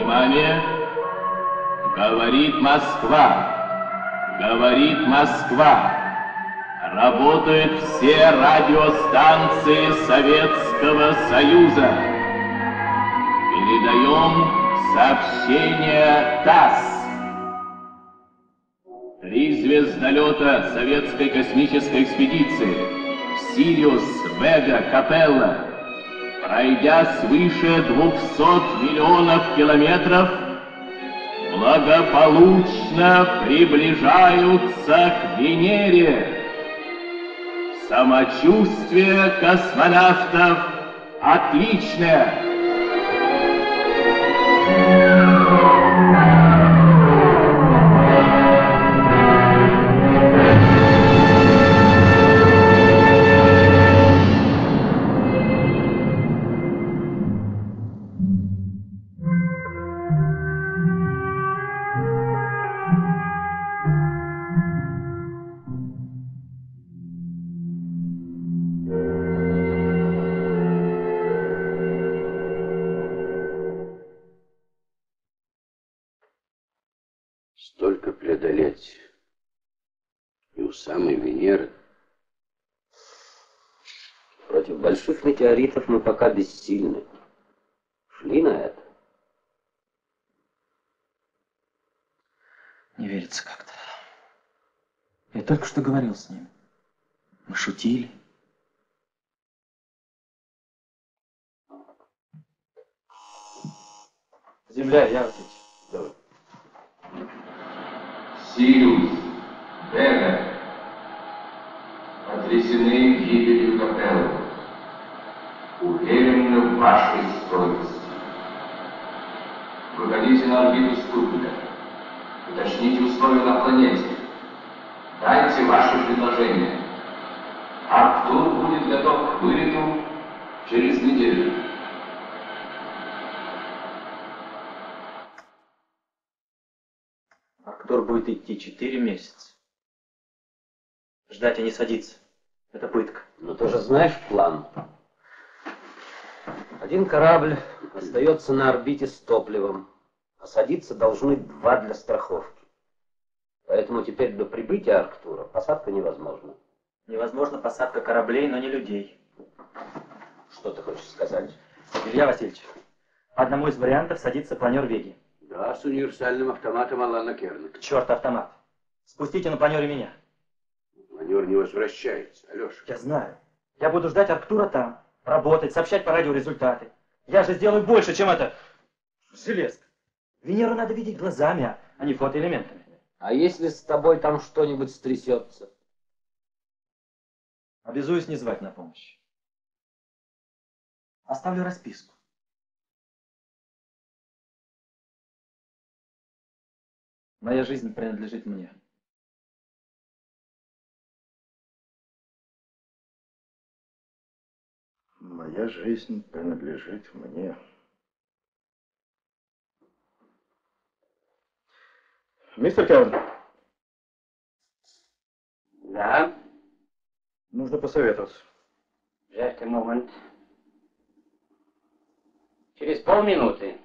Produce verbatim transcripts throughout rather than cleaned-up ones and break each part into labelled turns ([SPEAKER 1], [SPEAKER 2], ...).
[SPEAKER 1] Внимание! Говорит Москва! Говорит Москва! Работают все радиостанции Советского Союза. Передаем сообщение ТАСС. Три звездолета советской космической экспедиции Сириус, Вега, Капелла, пройдя свыше двухсот миллионов километров, благополучно приближаются к Венере. Самочувствие космонавтов отличное.
[SPEAKER 2] Столько преодолеть и у самой Венеры. Против больших метеоритов мы пока бессильны. Шли на это.
[SPEAKER 3] Не верится как-то. Я только что говорил с ним. Мы шутили. Земля, я ответил.
[SPEAKER 2] Давай.
[SPEAKER 4] Сириус, Вега, потрясены гибелью Капеллы. Уверены в вашей стойкости. Выходите на орбиту спутника. Уточните условия на планете. Дайте ваше предложение. Арктур будет готов к вылету через неделю.
[SPEAKER 3] Арктур будет идти четыре месяца. Ждать и не садиться. Это пытка.
[SPEAKER 2] Но ты же знаешь план. Один корабль остается на орбите с топливом, а садиться должны два для страховки. Поэтому теперь до прибытия Арктура посадка невозможна.
[SPEAKER 3] Невозможна посадка кораблей, но не людей.
[SPEAKER 2] Что ты хочешь сказать?
[SPEAKER 3] Илья Васильевич, по одному из вариантов садится планер Веги.
[SPEAKER 2] Да, с универсальным автоматом Алана Керна.
[SPEAKER 3] К черту автомат. Спустите на планере меня.
[SPEAKER 2] Планер не возвращается, Алеша.
[SPEAKER 3] Я знаю. Я буду ждать Арктура там, работать, сообщать по радио результаты. Я же сделаю больше, чем это. Железка. Венеру надо видеть глазами, а не фотоэлементами.
[SPEAKER 2] А если с тобой там что-нибудь стрясется?
[SPEAKER 3] Обязуюсь не звать на помощь. Оставлю расписку. Моя жизнь принадлежит мне.
[SPEAKER 5] Моя жизнь принадлежит мне. Мистер Керн.
[SPEAKER 2] Да?
[SPEAKER 5] Нужно посоветоваться.
[SPEAKER 2] Just a moment. Через полминуты.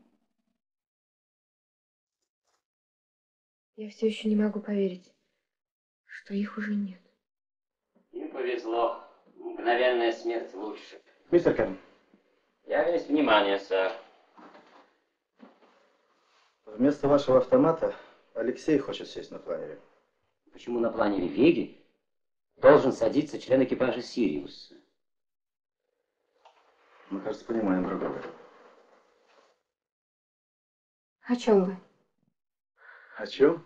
[SPEAKER 6] Я все еще не могу поверить, что их уже нет.
[SPEAKER 2] Им повезло. Мгновенная смерть лучше.
[SPEAKER 5] Мистер Керн.
[SPEAKER 2] Я весь внимание, сэр.
[SPEAKER 5] Вместо вашего автомата Алексей хочет сесть на планере.
[SPEAKER 2] Почему на планере Веги должен садиться член экипажа Сириуса?
[SPEAKER 5] Мы, кажется, понимаем друг друга.
[SPEAKER 6] О чем вы?
[SPEAKER 5] О чем?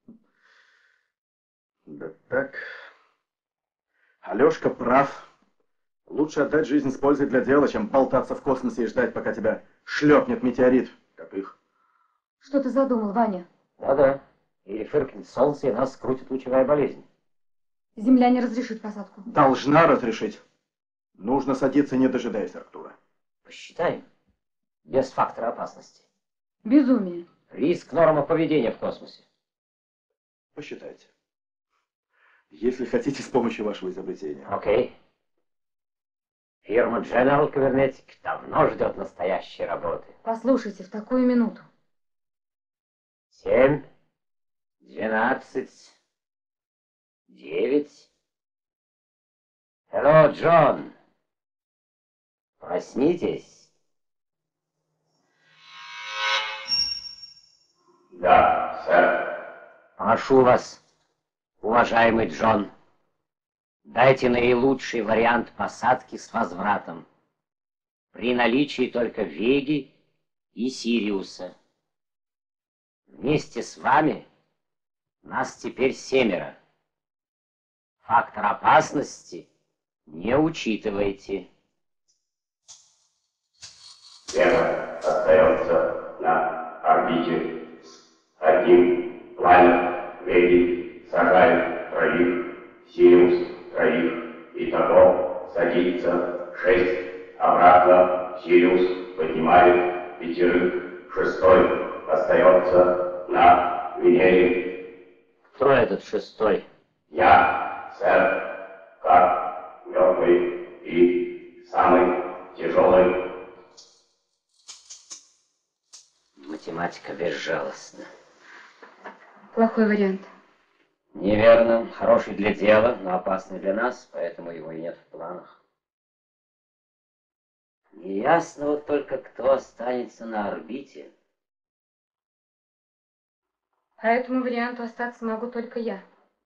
[SPEAKER 5] Да так. Алешка прав. Лучше отдать жизнь с пользой для дела, чем болтаться в космосе и ждать, пока тебя шлепнет метеорит, как их.
[SPEAKER 6] Что ты задумал, Ваня?
[SPEAKER 2] Да-да. Или фыркнет солнце, и нас скрутит лучевая болезнь.
[SPEAKER 6] Земля не разрешит посадку.
[SPEAKER 5] Должна разрешить. Нужно садиться, не дожидаясь Арктура.
[SPEAKER 2] Посчитаем. Без фактора опасности.
[SPEAKER 6] Безумие.
[SPEAKER 2] Риск норма поведения в космосе.
[SPEAKER 5] Посчитайте. Если хотите, с помощью вашего изобретения.
[SPEAKER 2] Окей. Фирма General Kybernetic давно ждет настоящей работы.
[SPEAKER 6] Послушайте, в такую минуту.
[SPEAKER 2] Семь, двенадцать, девять. Hello, Джон. Проснитесь.
[SPEAKER 4] Да, сэр.
[SPEAKER 2] Прошу вас, уважаемый Джон, дайте наилучший вариант посадки с возвратом. При наличии только Веги и Сириуса. Вместе с вами нас теперь семеро. Фактор опасности не учитывайте.
[SPEAKER 4] Вега остается на орбите с одним планет. Веги сажает троих, Сириус троих. Итого садится шесть. Обратно Сириус поднимает пятерых. Шестой остается на Венере.
[SPEAKER 2] Кто этот шестой?
[SPEAKER 4] Я, сэр, как мертвый и самый тяжелый.
[SPEAKER 2] Математика безжалостна.
[SPEAKER 6] Плохой вариант.
[SPEAKER 2] Неверно. Хороший для дела, но опасный для нас, поэтому его и нет в планах. Неясно вот только, кто останется на орбите.
[SPEAKER 6] По этому варианту остаться могу только я.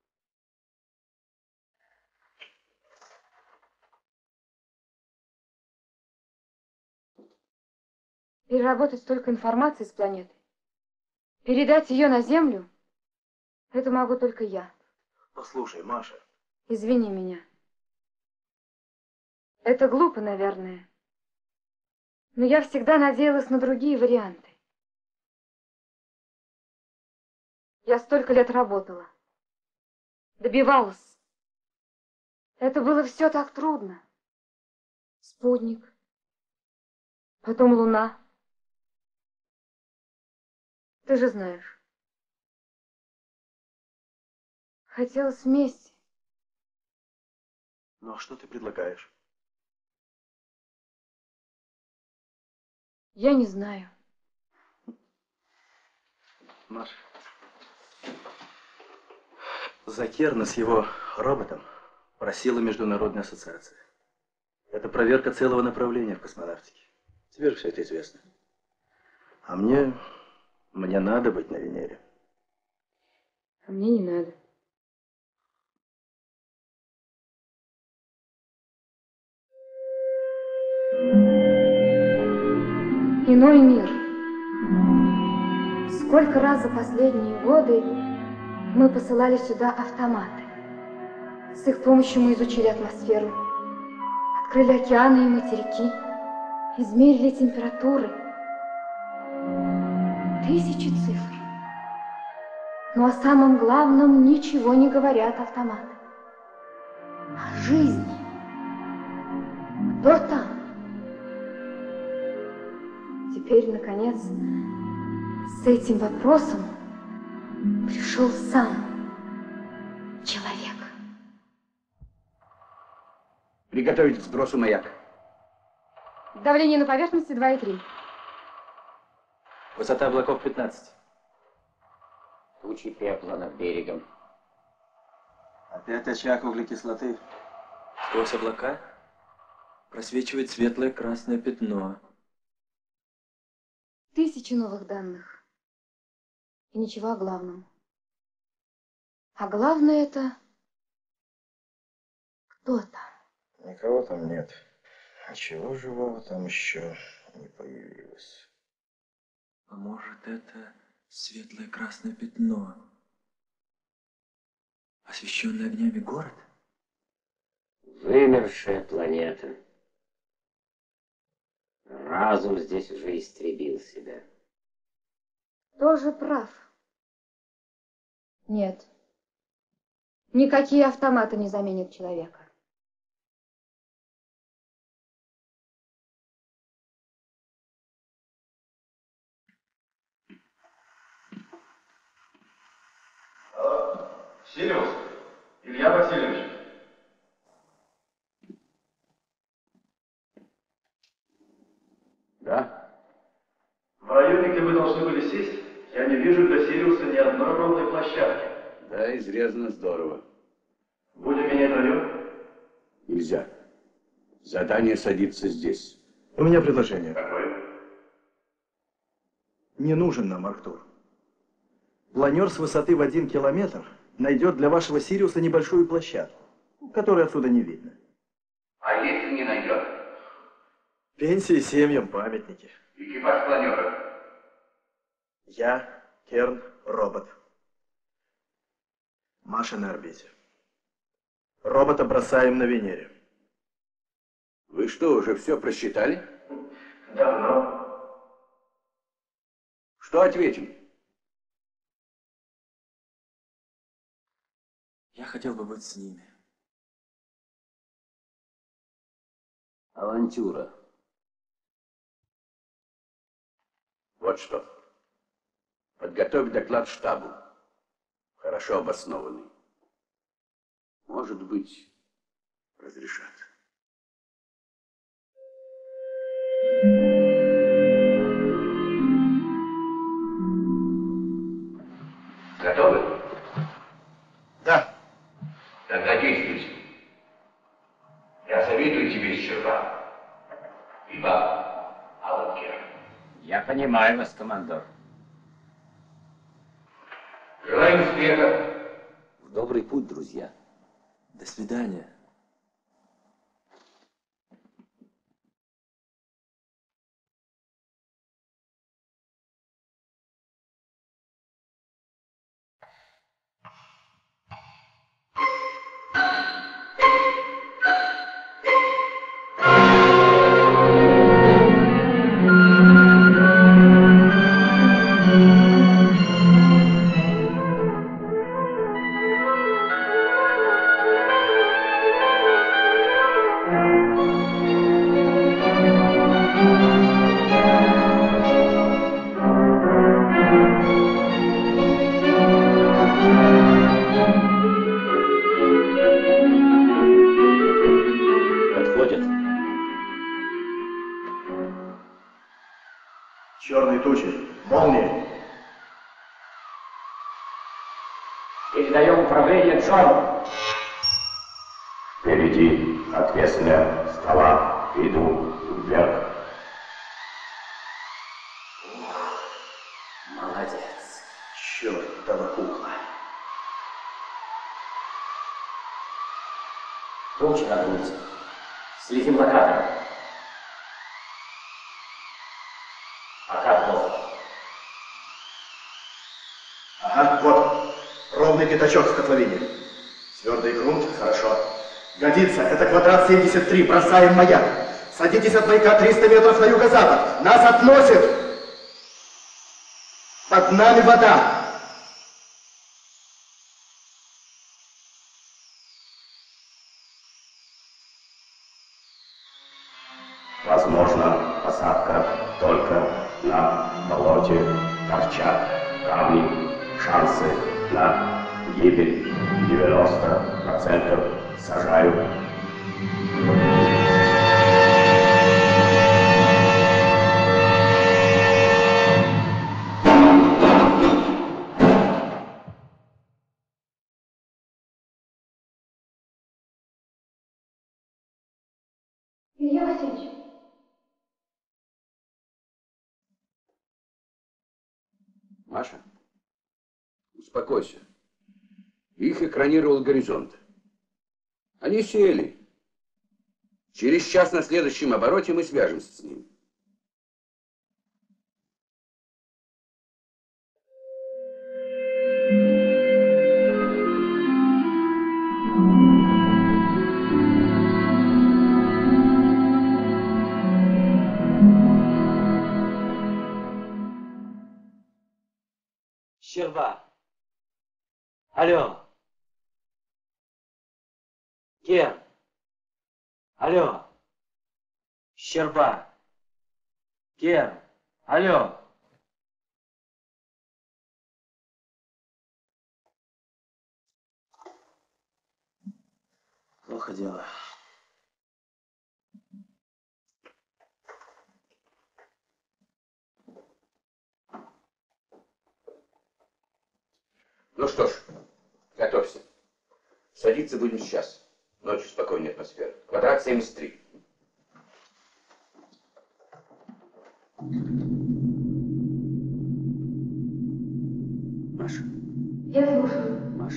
[SPEAKER 6] Переработать столько информации с планеты, передать ее на Землю, это могу только я.
[SPEAKER 5] Послушай, Маша.
[SPEAKER 6] Извини меня. Это глупо, наверное. Но я всегда надеялась на другие варианты. Я столько лет работала, добивалась. Это было все так трудно. Спутник, потом Луна. Ты же знаешь. Хотелось вместе.
[SPEAKER 5] Ну а что ты предлагаешь?
[SPEAKER 6] Я не знаю.
[SPEAKER 5] Маша. Закерна с его роботом просила Международная ассоциация. Это проверка целого направления в космонавтике. Тебе же все это известно. А мне... Мне надо быть на Венере.
[SPEAKER 6] А мне не надо. Иной мир. Сколько раз за последние годы мы посылали сюда автоматы. С их помощью мы изучили атмосферу, открыли океаны и материки, измерили температуры. Тысячи цифр. Но о самом главном ничего не говорят автоматы. О жизни. Кто там? Теперь, наконец, с этим вопросом пришел сам человек.
[SPEAKER 7] Приготовить к сбросу маяк.
[SPEAKER 6] Давление на поверхности два и три.
[SPEAKER 3] Высота облаков пятнадцать.
[SPEAKER 2] Тучи пепла над берегом.
[SPEAKER 5] Опять очаг углекислоты.
[SPEAKER 3] Сквозь облака просвечивает светлое красное пятно.
[SPEAKER 6] Тысячи новых данных. И ничего о главном. А главное это... Кто там?
[SPEAKER 5] Никого там нет. Ничего живого там еще не появилось.
[SPEAKER 3] А может, это светлое красное пятно? Освещенный огнями город?
[SPEAKER 2] Вымершая планета. Разум здесь уже истребил себя.
[SPEAKER 6] Тоже прав. Нет. Никакие автоматы не заменят человека.
[SPEAKER 5] Сириус, Илья Васильевич.
[SPEAKER 7] Да?
[SPEAKER 5] В районе, где вы должны были сесть, я не вижу для Сириуса ни одной ровной площадки.
[SPEAKER 7] Да, изрезано здорово.
[SPEAKER 5] Будем менять район?
[SPEAKER 7] Нельзя. Задание садится здесь.
[SPEAKER 5] У меня предложение.
[SPEAKER 7] Какое?
[SPEAKER 5] Не нужен нам Арктур. Планер с высоты в один километр найдет для вашего Сириуса небольшую площадку, которую отсюда не видно.
[SPEAKER 4] А если не найдет?
[SPEAKER 5] Пенсии семьям, памятники.
[SPEAKER 4] Экипаж планера.
[SPEAKER 5] Я, Керн, робот. Маша на орбите. Робота бросаем на Венере.
[SPEAKER 7] Вы что, уже все просчитали?
[SPEAKER 5] Давно.
[SPEAKER 7] Что ответим?
[SPEAKER 3] Я хотел бы быть с ними.
[SPEAKER 2] Авантюра.
[SPEAKER 7] Вот что. Подготовь доклад штабу. Хорошо обоснованный. Может быть, разрешат.
[SPEAKER 4] Готовы?
[SPEAKER 5] Да.
[SPEAKER 4] Тогда действуйте. Я советую тебе, Щерба. И вам, Алан Керн.
[SPEAKER 2] Я понимаю вас, командор.
[SPEAKER 4] Желаю успеха.
[SPEAKER 2] В добрый путь, друзья.
[SPEAKER 3] До свидания.
[SPEAKER 5] Черные тучи. Молния.
[SPEAKER 2] Передаем управление Джону.
[SPEAKER 7] Впереди, ответственная скала, иду вверх.
[SPEAKER 2] Молодец.
[SPEAKER 5] Чертова кукла.
[SPEAKER 2] Тучи нагнуться. Следим локатором. Пока плохо.
[SPEAKER 5] Ага, вот. Ровный пятачок в котловине. Твердый грунт, хорошо. Годится, это квадрат семьдесят три, бросаем маяк. Садитесь от маяка триста метров на юго-запад. Нас относит. Под нами вода.
[SPEAKER 7] Возможно, посадка только на болоте, торчат камни, шансы на гибель девяносто процентов. Сажаю.
[SPEAKER 6] Илья Васильевич.
[SPEAKER 7] Маша, успокойся. Их экранировал горизонт. Они сели. Через час на следующем обороте мы свяжемся с ними.
[SPEAKER 3] Щерба. Алло. Керн. Алло. Щерба. Керн. Алло. Плохо дело.
[SPEAKER 7] Ну что ж, готовься. Садиться будем сейчас. Ночью спокойная атмосфера. Квадрат семьдесят три. Маша.
[SPEAKER 6] Я слушаю.
[SPEAKER 7] Маша.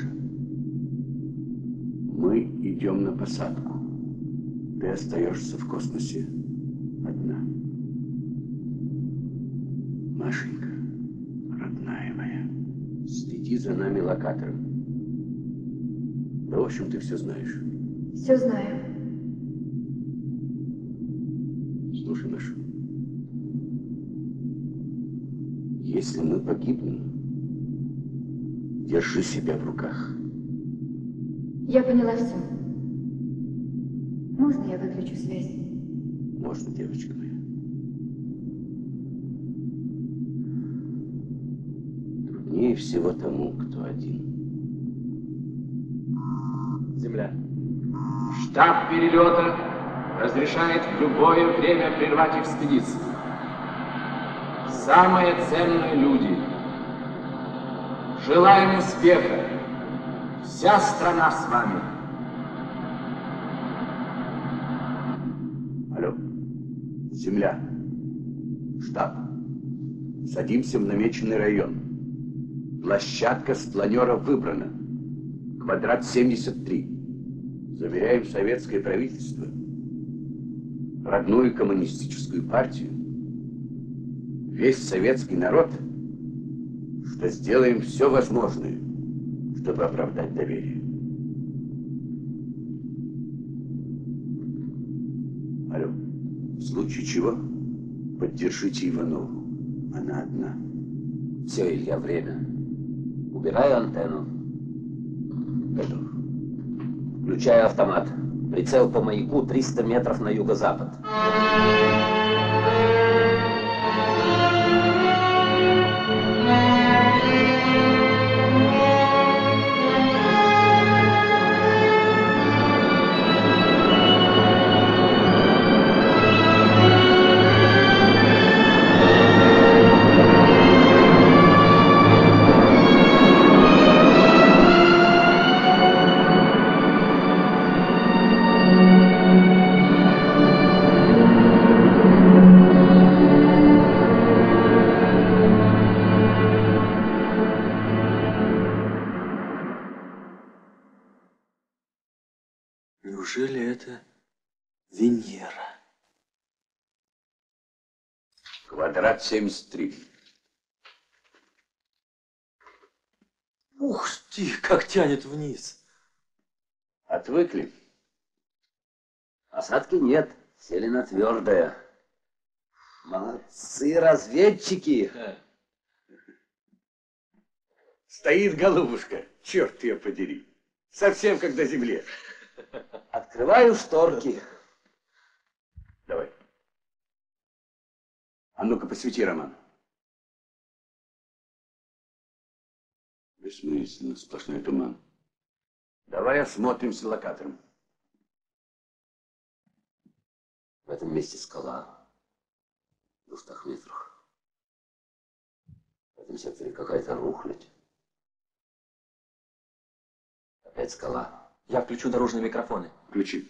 [SPEAKER 7] Мы идем на посадку. Ты остаешься в космосе одна. Машенька, родная моя, следи за нами локатором. Да, в общем, ты все знаешь.
[SPEAKER 6] Все знаю.
[SPEAKER 7] Слушай, Маша, если мы погибнем, держи себя в руках.
[SPEAKER 6] Я поняла все. Можно я выключу связь?
[SPEAKER 7] Можно, девочка моя. Труднее всего тому, кто один.
[SPEAKER 3] Земля.
[SPEAKER 4] Штаб перелета разрешает в любое время прервать экспедицию. Самые ценные люди. Желаем успеха. Вся страна с вами.
[SPEAKER 7] Алло. Земля. Штаб. Садимся в намеченный район. Площадка с планера выбрана. Квадрат семьдесят три. Заверяем советское правительство, родную коммунистическую партию, весь советский народ, что сделаем все возможное, чтобы оправдать доверие. Алло. В случае чего поддержите Иванову. Она одна.
[SPEAKER 2] Все, Илья, время. Убираю антенну.
[SPEAKER 7] Готов.
[SPEAKER 2] Включаю автомат. Прицел по маяку триста метров на юго-запад.
[SPEAKER 5] Неужели это Венера?
[SPEAKER 7] Квадрат семьдесят три.
[SPEAKER 5] Ух ты, как тянет вниз.
[SPEAKER 7] Отвыкли?
[SPEAKER 2] Осадки нет. Сели на твердое. Молодцы разведчики.
[SPEAKER 7] Стоит голубушка, черт ее подери. Совсем как на земле.
[SPEAKER 2] Открываю шторки.
[SPEAKER 7] Давай. А ну-ка, посвети, Роман. Бессмысленно, сплошной туман. Давай осмотримся локатором.
[SPEAKER 2] В этом месте скала. В двухстах метрах. В этом секторе какая-то рухлядь. Опять скала.
[SPEAKER 3] Я включу дорожные микрофоны.
[SPEAKER 7] Включи.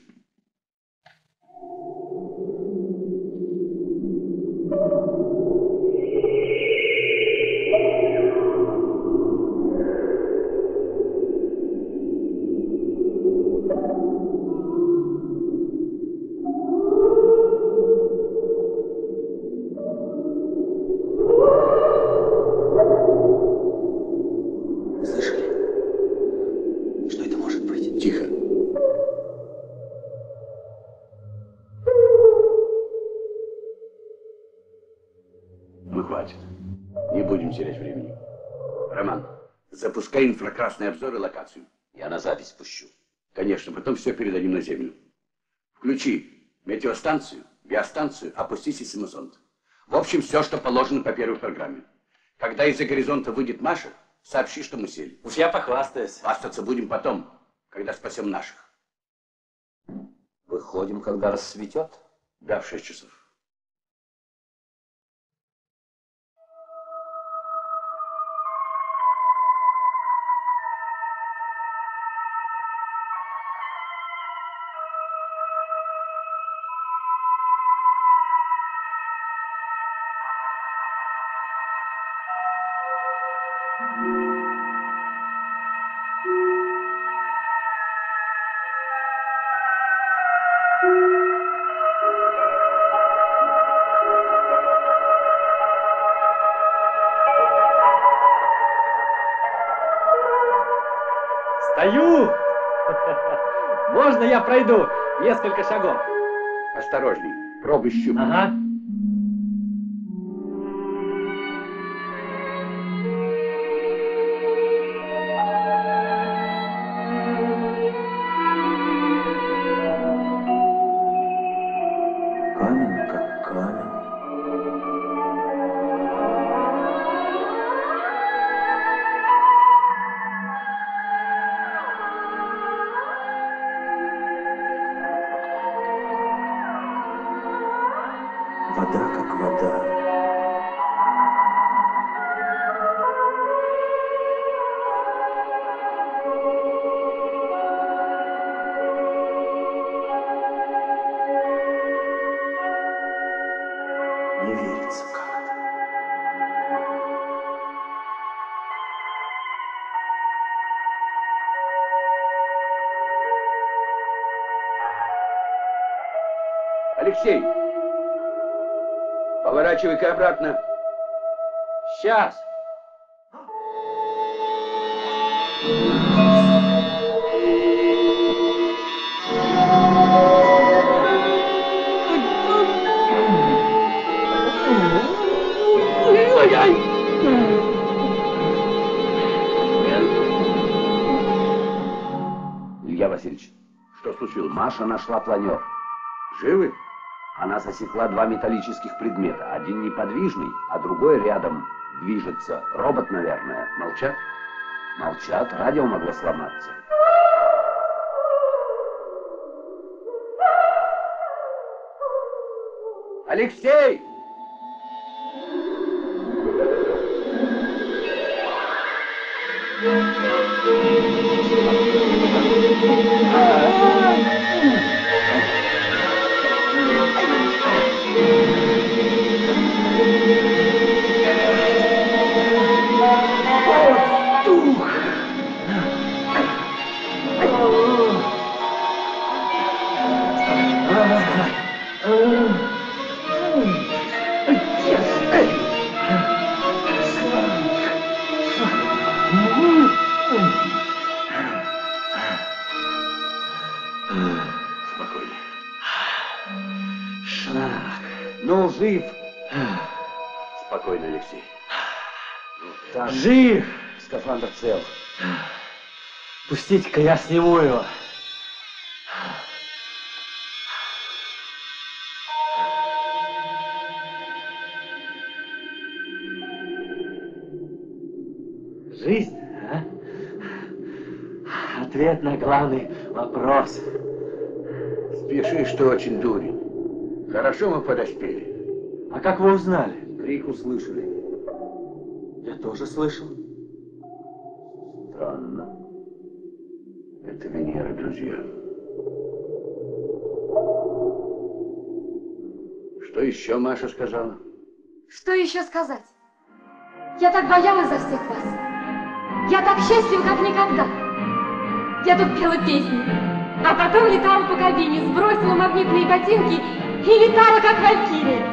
[SPEAKER 5] Слышали? Что это может быть?
[SPEAKER 7] Тихо. Ну, хватит. Не будем терять времени. Роман, запускай инфракрасный обзор и локацию.
[SPEAKER 2] Я на запись пущу.
[SPEAKER 7] Конечно, потом все передадим на Землю. Включи метеостанцию, биостанцию, опусти сейсмозонд. В общем, все, что положено по первой программе. Когда из-за горизонта выйдет Маша, сообщи, что мы сели.
[SPEAKER 3] Уж я похвастаюсь.
[SPEAKER 7] Хвастаться будем потом, когда спасем наших.
[SPEAKER 2] Выходим, когда рассветет.
[SPEAKER 7] Да, в шесть часов.
[SPEAKER 3] Стою! Можно я пройду несколько шагов?
[SPEAKER 7] Осторожней, пробуй щупать.
[SPEAKER 3] Ага.
[SPEAKER 5] Камень как камень. Вода как вода. Не верится как-то.
[SPEAKER 7] Алексей, поворачивай-ка обратно.
[SPEAKER 3] Сейчас.
[SPEAKER 7] Илья Васильевич, что случилось? Маша нашла планер. Живы? Она засекла два металлических предмета. Один неподвижный, а другой рядом движется. Робот, наверное. Молчат? Молчат. Радио могло сломаться. Алексей! Ну, жив. Спокойно, Алексей. Так.
[SPEAKER 3] Жив!
[SPEAKER 7] Скафандр цел.
[SPEAKER 3] Пустите-ка я сниму его. Жизнь, а? Ответ на главный вопрос.
[SPEAKER 7] Спешишь, что очень дурень. Хорошо мы подоспели.
[SPEAKER 3] А как вы узнали?
[SPEAKER 7] Крик услышали.
[SPEAKER 3] Я тоже слышал.
[SPEAKER 7] Странно. Это Венера, друзья. Что еще Маша сказала?
[SPEAKER 6] Что еще сказать? Я так боялась за всех вас. Я так счастлива, как никогда. Я тут пела песни, а потом летала по кабине, сбросила магнитные ботинки и летала, как валькирия.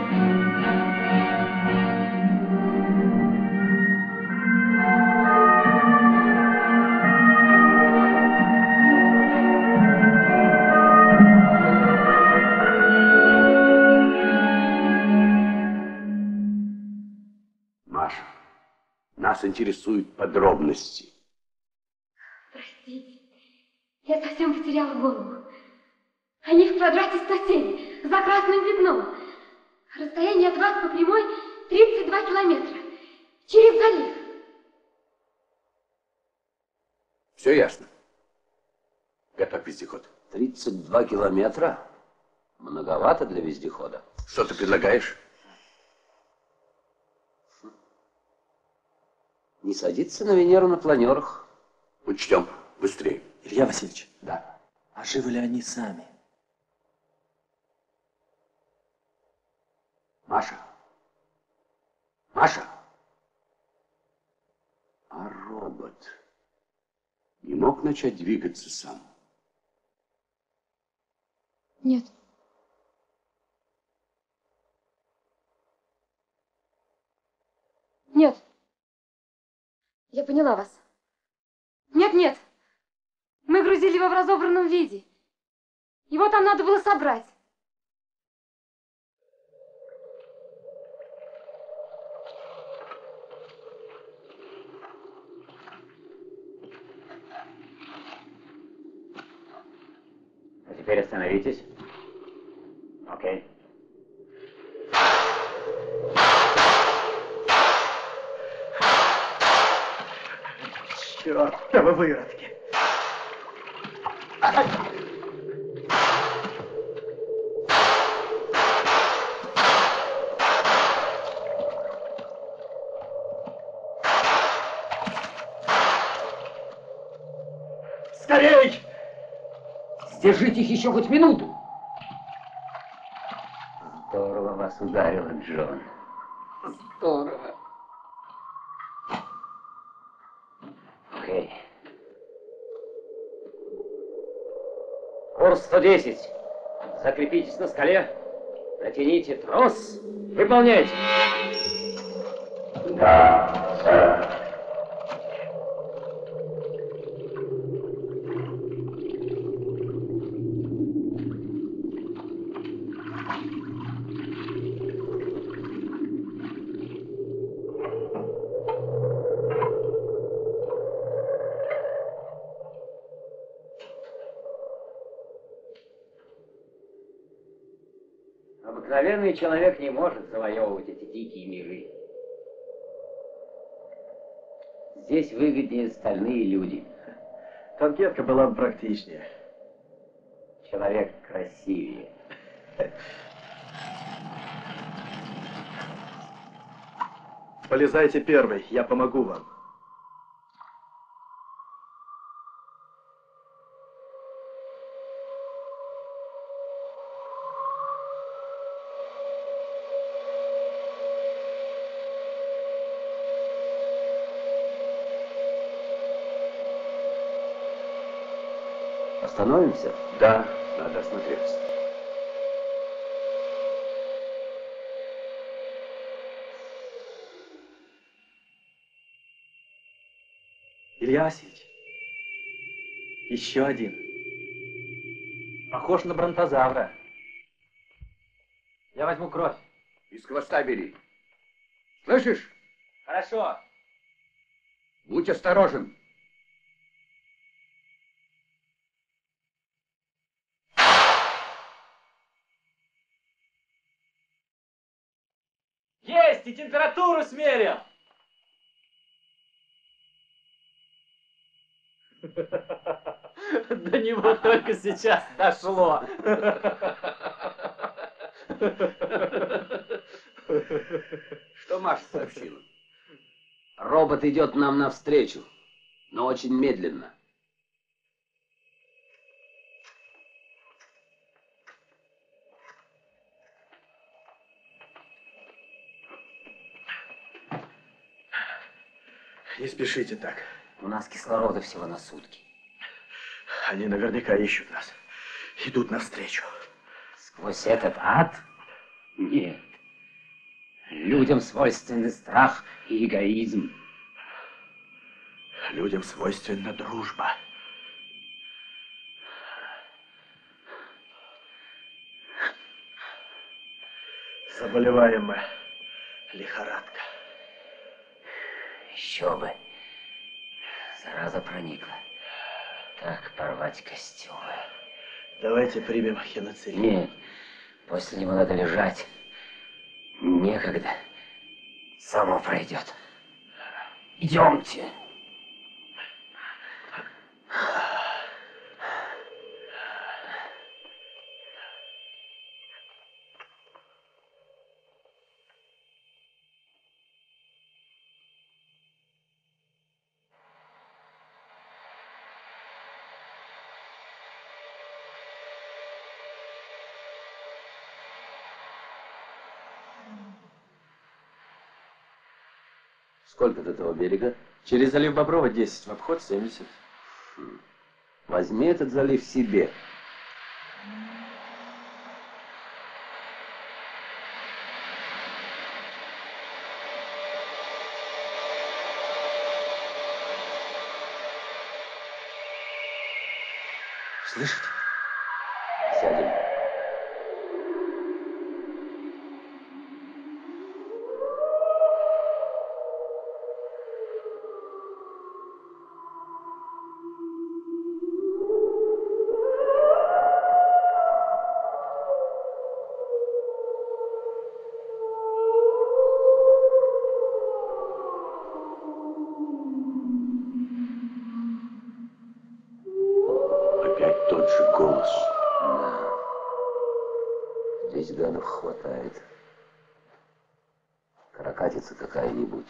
[SPEAKER 7] Маша, нас интересуют подробности.
[SPEAKER 6] Простите, я совсем потеряла голову. Они в квадрате сто семь, за красным пятном. Расстояние от вас по прямой тридцать два километра. Через залив.
[SPEAKER 7] Все ясно. Готовь вездеход.
[SPEAKER 2] тридцать два километра? Многовато для вездехода.
[SPEAKER 7] Что ты предлагаешь?
[SPEAKER 2] Не садиться на Венеру на планерах.
[SPEAKER 7] Учтем. Быстрее.
[SPEAKER 5] Илья Васильевич,
[SPEAKER 7] Да.
[SPEAKER 5] а живы ли они сами?
[SPEAKER 7] Маша. Маша. А? мог начать двигаться сам?
[SPEAKER 6] Нет. Нет. Я поняла вас. Нет, нет. Мы грузили его в разобранном виде. Его там надо было собрать.
[SPEAKER 2] А теперь остановитесь. Окей.
[SPEAKER 5] Черт, да вы выродки. Скорей!
[SPEAKER 2] Сдержите их еще хоть минуту. Здорово вас ударило, Джон. Здорово. Окей. Курс сто десять. Закрепитесь на скале. Натяните трос. Выполняйте.
[SPEAKER 7] Да, сэр.
[SPEAKER 2] Обыкновенный человек не может завоевывать эти дикие миры. Здесь выгоднее стальные люди.
[SPEAKER 5] Конкретка была бы практичнее.
[SPEAKER 2] Человек красивее.
[SPEAKER 5] Полезайте первый, я помогу вам.
[SPEAKER 2] Остановимся?
[SPEAKER 7] Да, надо осмотреться.
[SPEAKER 5] Илья Васильевич, еще один.
[SPEAKER 3] Похож на бронтозавра. Я возьму кровь.
[SPEAKER 7] Из хвоста бери. Слышишь?
[SPEAKER 3] Хорошо.
[SPEAKER 7] Будь осторожен.
[SPEAKER 3] Есть! И температуру смерил! До него только сейчас дошло.
[SPEAKER 7] Что Маша сообщила?
[SPEAKER 2] Робот идет нам навстречу, но очень медленно.
[SPEAKER 5] Не спешите так.
[SPEAKER 2] У нас кислорода всего на сутки.
[SPEAKER 5] Они наверняка ищут нас. Идут навстречу.
[SPEAKER 2] Сквозь этот ад? Нет. Людям свойственны страх и эгоизм.
[SPEAKER 5] Людям свойственна дружба. Заболеваемая лихорадка.
[SPEAKER 2] Еще бы. Зараза проникла. Так порвать костюмы.
[SPEAKER 5] Давайте примем хиноцилин.
[SPEAKER 2] Нет, после него надо лежать. Некогда. Само пройдет. Идемте.
[SPEAKER 7] Сколько до того берега?
[SPEAKER 3] Через залив Боброва десять, в обход семьдесят.
[SPEAKER 2] Возьми этот залив себе.
[SPEAKER 5] Слышите?
[SPEAKER 2] Сядем.
[SPEAKER 7] Опять тот же голос.
[SPEAKER 2] Да. Здесь гадов хватает. Каракатица какая-нибудь.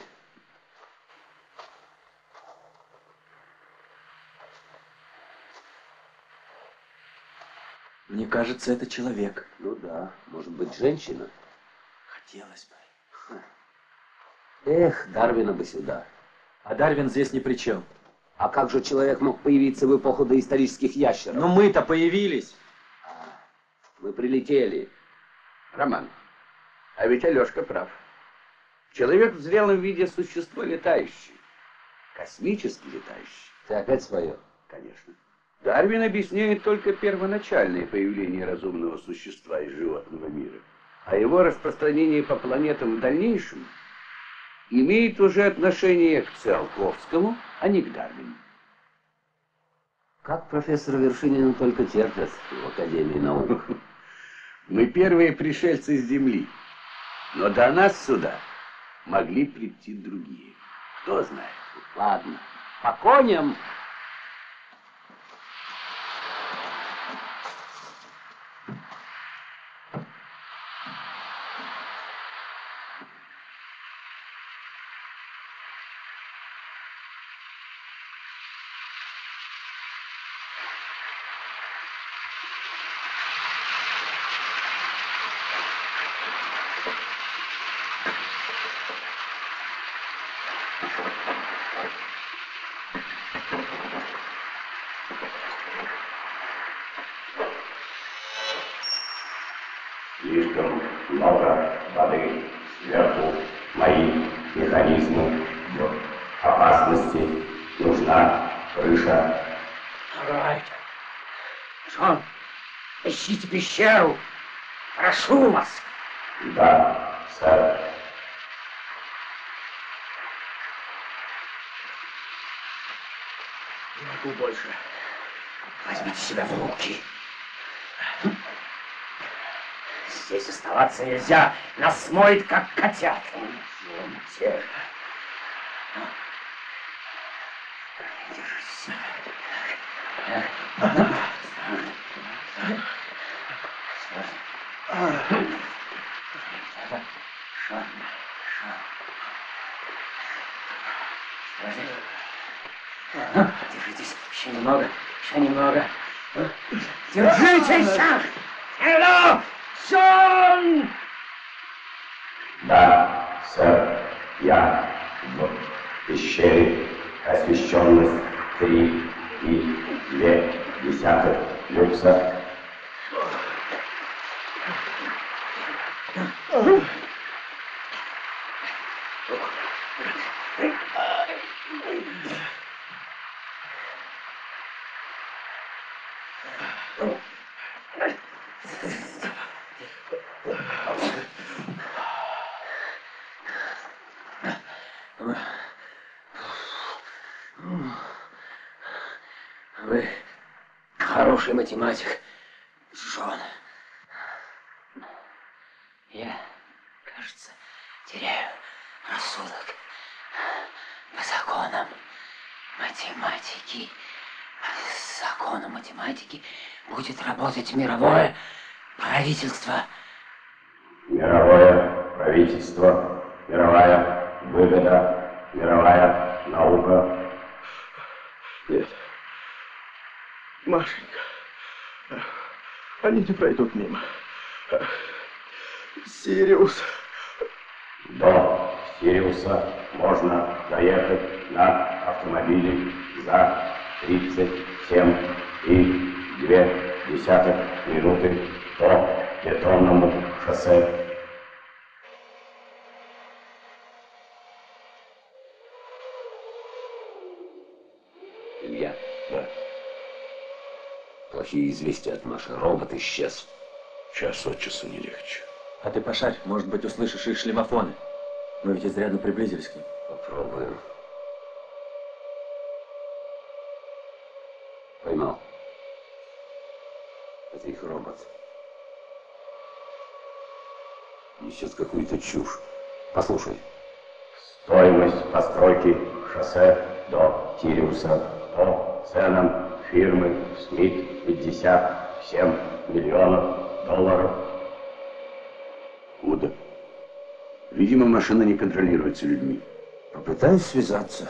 [SPEAKER 5] Мне кажется, это человек.
[SPEAKER 2] Ну да, может быть, женщина.
[SPEAKER 5] Хотелось бы.
[SPEAKER 2] Эх, Дарвина бы сюда.
[SPEAKER 5] А Дарвин здесь ни при чем.
[SPEAKER 2] А как же человек мог появиться в эпоху доисторических ящеров?
[SPEAKER 5] Но мы-то появились.
[SPEAKER 2] Мы прилетели.
[SPEAKER 7] Роман, а ведь Алешка прав. Человек в зрелом виде существо летающее. Космически летающее.
[SPEAKER 2] Ты опять свое?
[SPEAKER 7] Конечно. Дарвин объясняет только первоначальное появление разумного существа из животного мира. А его распространение по планетам в дальнейшем имеет уже отношение к Циолковскому, а не к Дарвину.
[SPEAKER 2] Как профессора Вершинина только терпят в Академии наук.
[SPEAKER 7] Мы первые пришельцы с Земли, но до нас сюда могли прийти другие. Кто знает.
[SPEAKER 2] Ладно, по коням.
[SPEAKER 8] Слишком много воды сверху. Мои механизмы в опасности. Нужна крыша.
[SPEAKER 9] Райт. Джон, ищите пещеру. Прошу вас.
[SPEAKER 8] Да, сэр.
[SPEAKER 9] Не могу больше. Возьмите себя в руки. Здесь оставаться нельзя. Нас смоет, как котят. Идемте. Держись. Держитесь. Еще немного. Еще немного. Держитесь! Hello! Джон!
[SPEAKER 8] Да, сэр. Я в пещере. Освещенность три и две десятых люкса.
[SPEAKER 9] Вы хороший математик, Джон. Я, кажется, теряю рассудок. По законам математики, по закону математики будет работать мировое правительство.
[SPEAKER 8] Мировое правительство, мировая выгода, мировая наука.
[SPEAKER 5] Нет. Машенька, они не пройдут мимо. Сириус.
[SPEAKER 8] До Сириуса можно доехать на автомобиле за тридцать семь и две десятых минуты по бетонному шоссе.
[SPEAKER 7] Илья. Да. Плохие известия от Маши. Робот исчез.
[SPEAKER 5] Час от часу не легче.
[SPEAKER 3] А ты пошарь, может быть, услышишь их шлемофоны. Мы ведь изрядно приблизились к ним.
[SPEAKER 7] Попробуем. Поймал. Это их робот. Несет какую-то чушь. Послушай.
[SPEAKER 8] Стоимость постройки шоссе до Тириуса по ценам фирмы Смит пятьдесят семь миллионов долларов.
[SPEAKER 7] Куда? Видимо, машина не контролируется людьми. Попытаюсь связаться.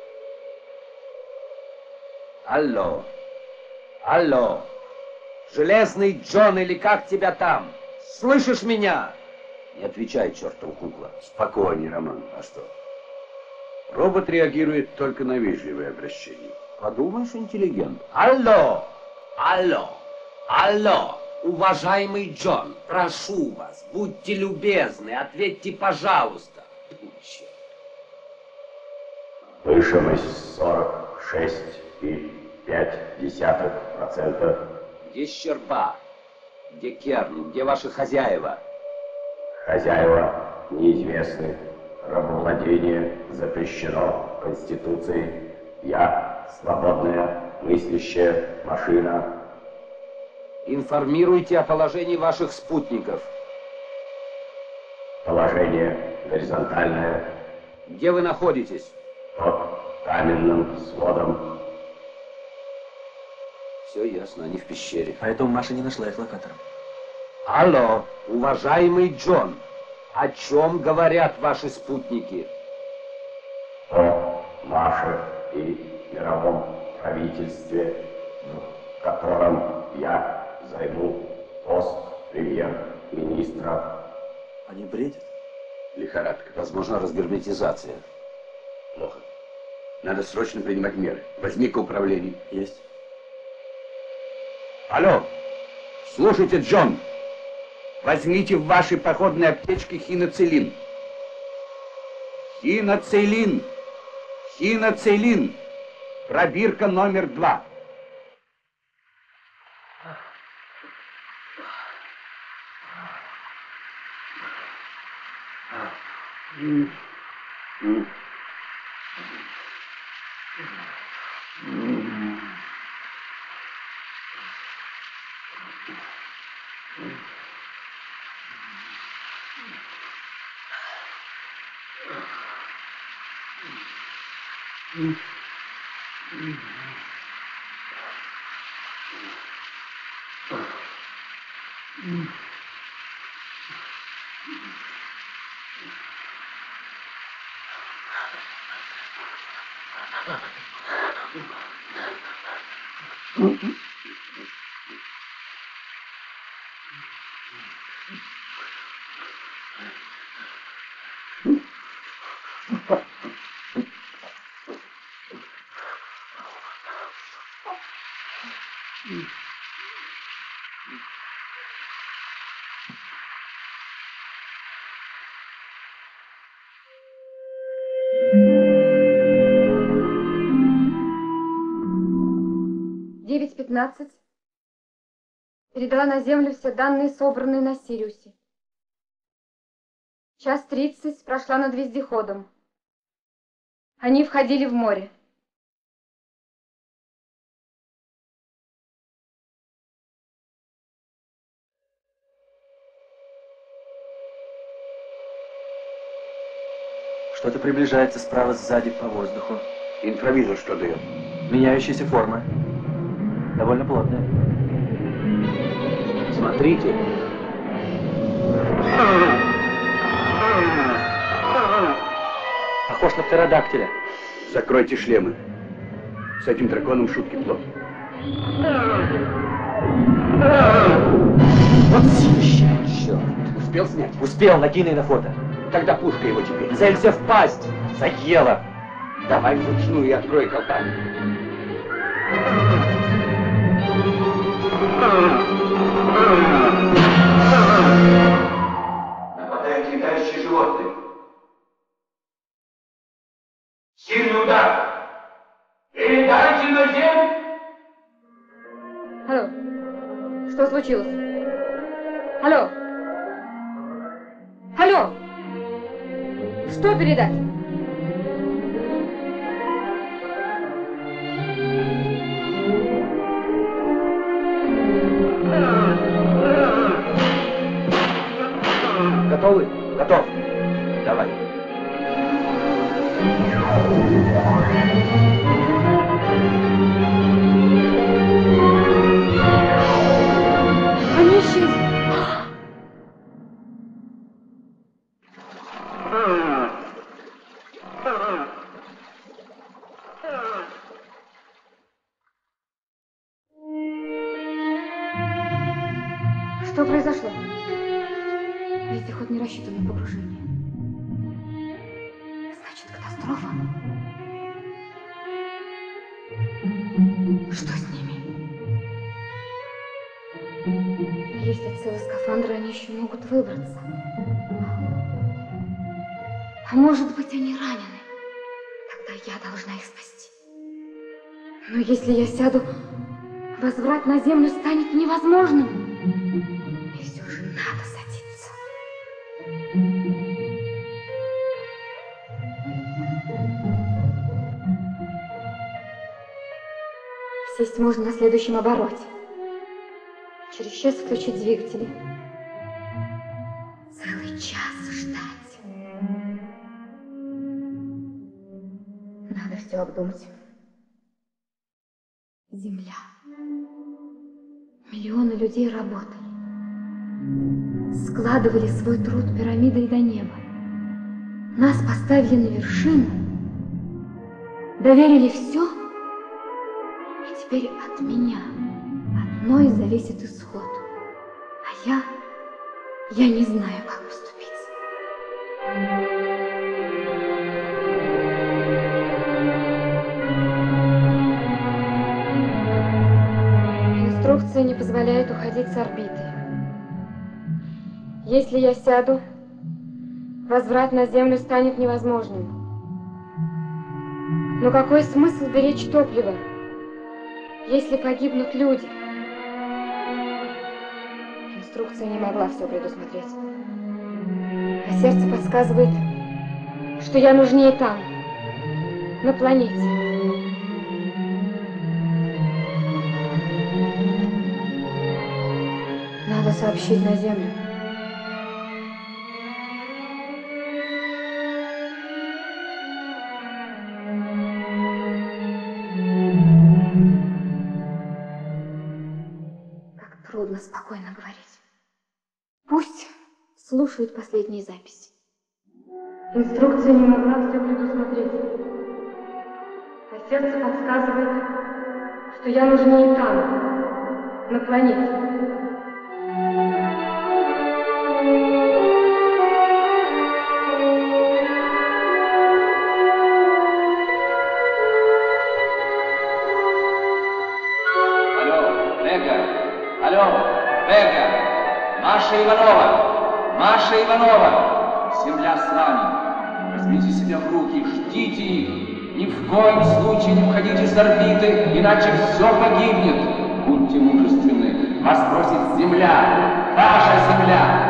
[SPEAKER 2] Алло. Алло. Железный Джон или как тебя там? Слышишь меня? Не отвечай, чертова кукла.
[SPEAKER 7] Спокойней, Роман. А что? Робот реагирует только на вежливые обращения. Подумаешь, интеллигент.
[SPEAKER 2] Алло. Алло. Алло. Уважаемый Джон, прошу вас, будьте любезны, ответьте, пожалуйста. Черт.
[SPEAKER 8] Слышимость сорок шесть и пять десятых процента.
[SPEAKER 2] Где Щерба? Где Керн? Где ваши хозяева?
[SPEAKER 8] Хозяева неизвестны. Рабовладение запрещено Конституцией. Я свободная мыслящая машина.
[SPEAKER 2] Информируйте о положении ваших спутников.
[SPEAKER 8] Положение горизонтальное.
[SPEAKER 2] Где вы находитесь?
[SPEAKER 8] Под каменным сводом.
[SPEAKER 2] Все ясно, они в пещере.
[SPEAKER 3] Поэтому Маша не нашла их локатором.
[SPEAKER 2] Алло, уважаемый Джон, о чем говорят ваши спутники?
[SPEAKER 8] О Маше и мировом правительстве, в котором я займу пост премьер-министра.
[SPEAKER 3] Они бредят.
[SPEAKER 7] Лихорадка.
[SPEAKER 2] Возможно, разгерметизация.
[SPEAKER 7] Плохо. Надо срочно принимать меры. Возьми-ка управление.
[SPEAKER 3] Есть.
[SPEAKER 7] Алло! Слушайте, Джон! Возьмите в вашей походной аптечке хиноцилин. Хиноцилин! Хиноцилин! Пробирка номер два. Mm. Mm. Mm.
[SPEAKER 6] девять пятнадцать. Передала на Землю все данные, собранные на Сириусе. Час тридцать прошла над вездеходом. Они входили в море.
[SPEAKER 3] Что-то приближается справа сзади по воздуху.
[SPEAKER 7] Инфравизор что дает?
[SPEAKER 3] Меняющаяся форма. Довольно плотная.
[SPEAKER 2] Смотрите.
[SPEAKER 3] Похож на птеродактиля.
[SPEAKER 7] Закройте шлемы. С этим драконом шутки плохи.
[SPEAKER 2] Вот сильщая, черт.
[SPEAKER 7] Успел снять?
[SPEAKER 3] Успел, накинь на фото.
[SPEAKER 7] Тогда пушка его теперь.
[SPEAKER 3] Целься в пасть. Заела.
[SPEAKER 7] Давай вручную и открой колпак.
[SPEAKER 4] Нападают летающие животные. Сильный удар. Передайте на землю.
[SPEAKER 6] Алло, что случилось? Алло. Алло. Что передать?
[SPEAKER 2] Готовы? Готов. Давай.
[SPEAKER 6] Они исчезли. Что произошло? Вездеход не рассчитан на погружение. Значит, катастрофа? Что с ними? Если целы скафандры, они еще могут выбраться. А может быть, они ранены? Тогда я должна их спасти. Но если я сяду, возврат на землю станет невозможным. И все же надо садиться. Сесть можно на следующем обороте. Через час включить двигатели. Целый час ждать. Надо все обдумать. Земля. Миллионы людей работали. Складывали свой труд пирамидой до неба. Нас поставили на вершину. Доверили все. И теперь от меня одной зависит исход. А я, я не знаю, как поступить. Инструкция не позволяет уходить с орбиты. Если я сяду, возврат на Землю станет невозможным. Но какой смысл беречь топливо, если погибнут люди? Инструкция не могла все предусмотреть. А сердце подсказывает, что я нужнее там, на планете. Надо сообщить на Землю. Как трудно спокойно говорить. Пусть слушают последние записи. Инструкция не могла все предусмотреть. А сердце подсказывает, что я нужнее там, на планете.
[SPEAKER 4] Вега, Маша Иванова, Маша Иванова, земля с вами. Возьмите себя в руки, ждите их. Ни в коем случае не уходите с орбиты, иначе все погибнет. Будьте мужественны, вас просит земля, ваша земля.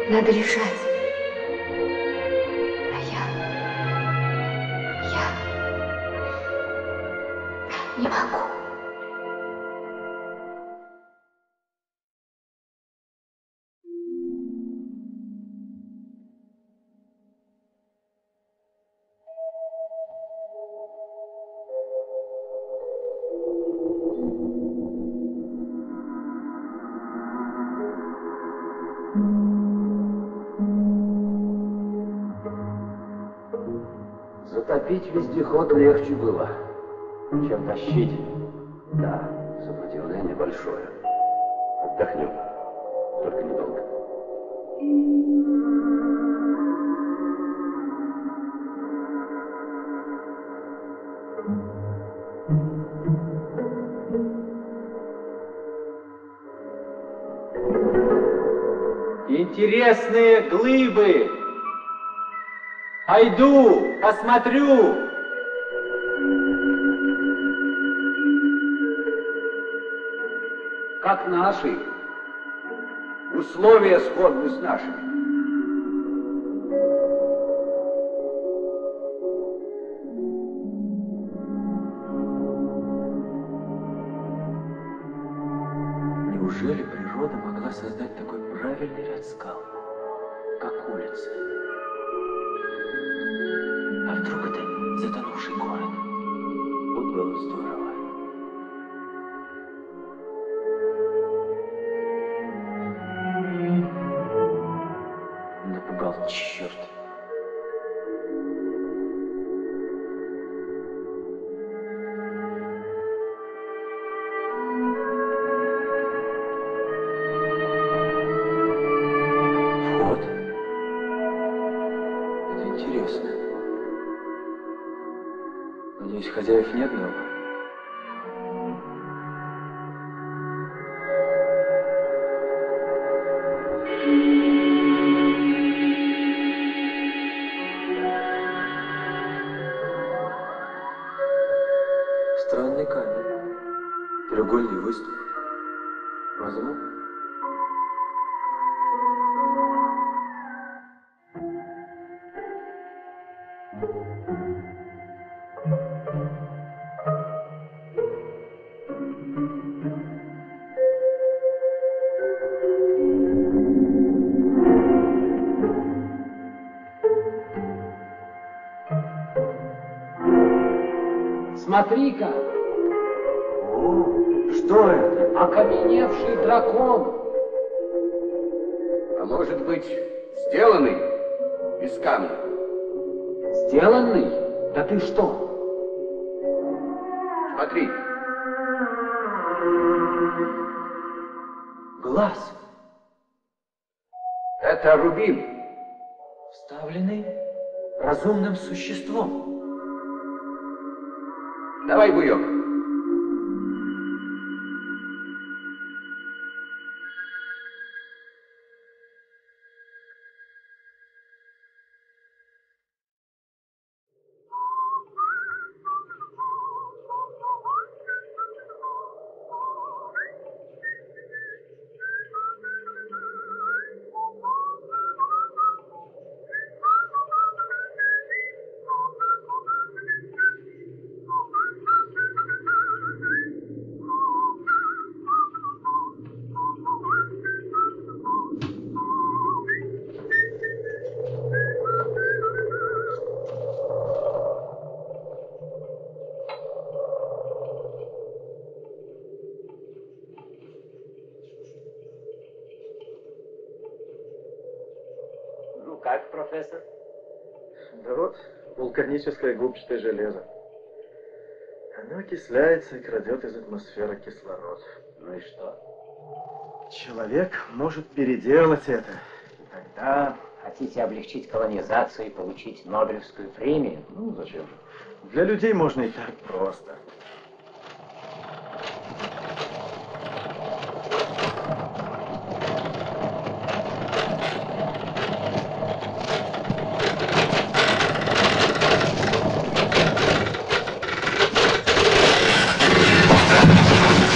[SPEAKER 6] Надо решать. А я... Я... не могу.
[SPEAKER 2] Затопить вездеход легче было, чем тащить. Да, сопротивление большое. Отдохнем, только недолго.
[SPEAKER 3] Интересные глыбы. Пойду, посмотрю.
[SPEAKER 7] Как наши. Условия сходны с нашими.
[SPEAKER 10] Неужели природа могла создать такой правильный ряд скал, как улицы? А вдруг это затонувший город? Вот было здорово. Напугал черт. Вход. Это интересно. Надеюсь, хозяев нет дома? Странный камень. Треугольный выступ. Мазок.
[SPEAKER 2] Смотри-ка,
[SPEAKER 3] О, что это?
[SPEAKER 2] окаменевший дракон.
[SPEAKER 7] А может быть, сделанный из камня?
[SPEAKER 2] Сделанный? Да ты что?
[SPEAKER 7] Смотри.
[SPEAKER 3] Глаз,
[SPEAKER 7] Это рубин.
[SPEAKER 3] вставленный разумным существом.
[SPEAKER 7] Давай буек.
[SPEAKER 2] Как, профессор?
[SPEAKER 5] Да вот, вулканическое губчатое железо. Оно окисляется и крадет из атмосферы кислород.
[SPEAKER 2] Ну и что?
[SPEAKER 5] Человек может переделать это. И тогда...
[SPEAKER 2] Хотите облегчить колонизацию и получить Нобелевскую премию?
[SPEAKER 5] Ну, зачем же? Для людей можно и так просто.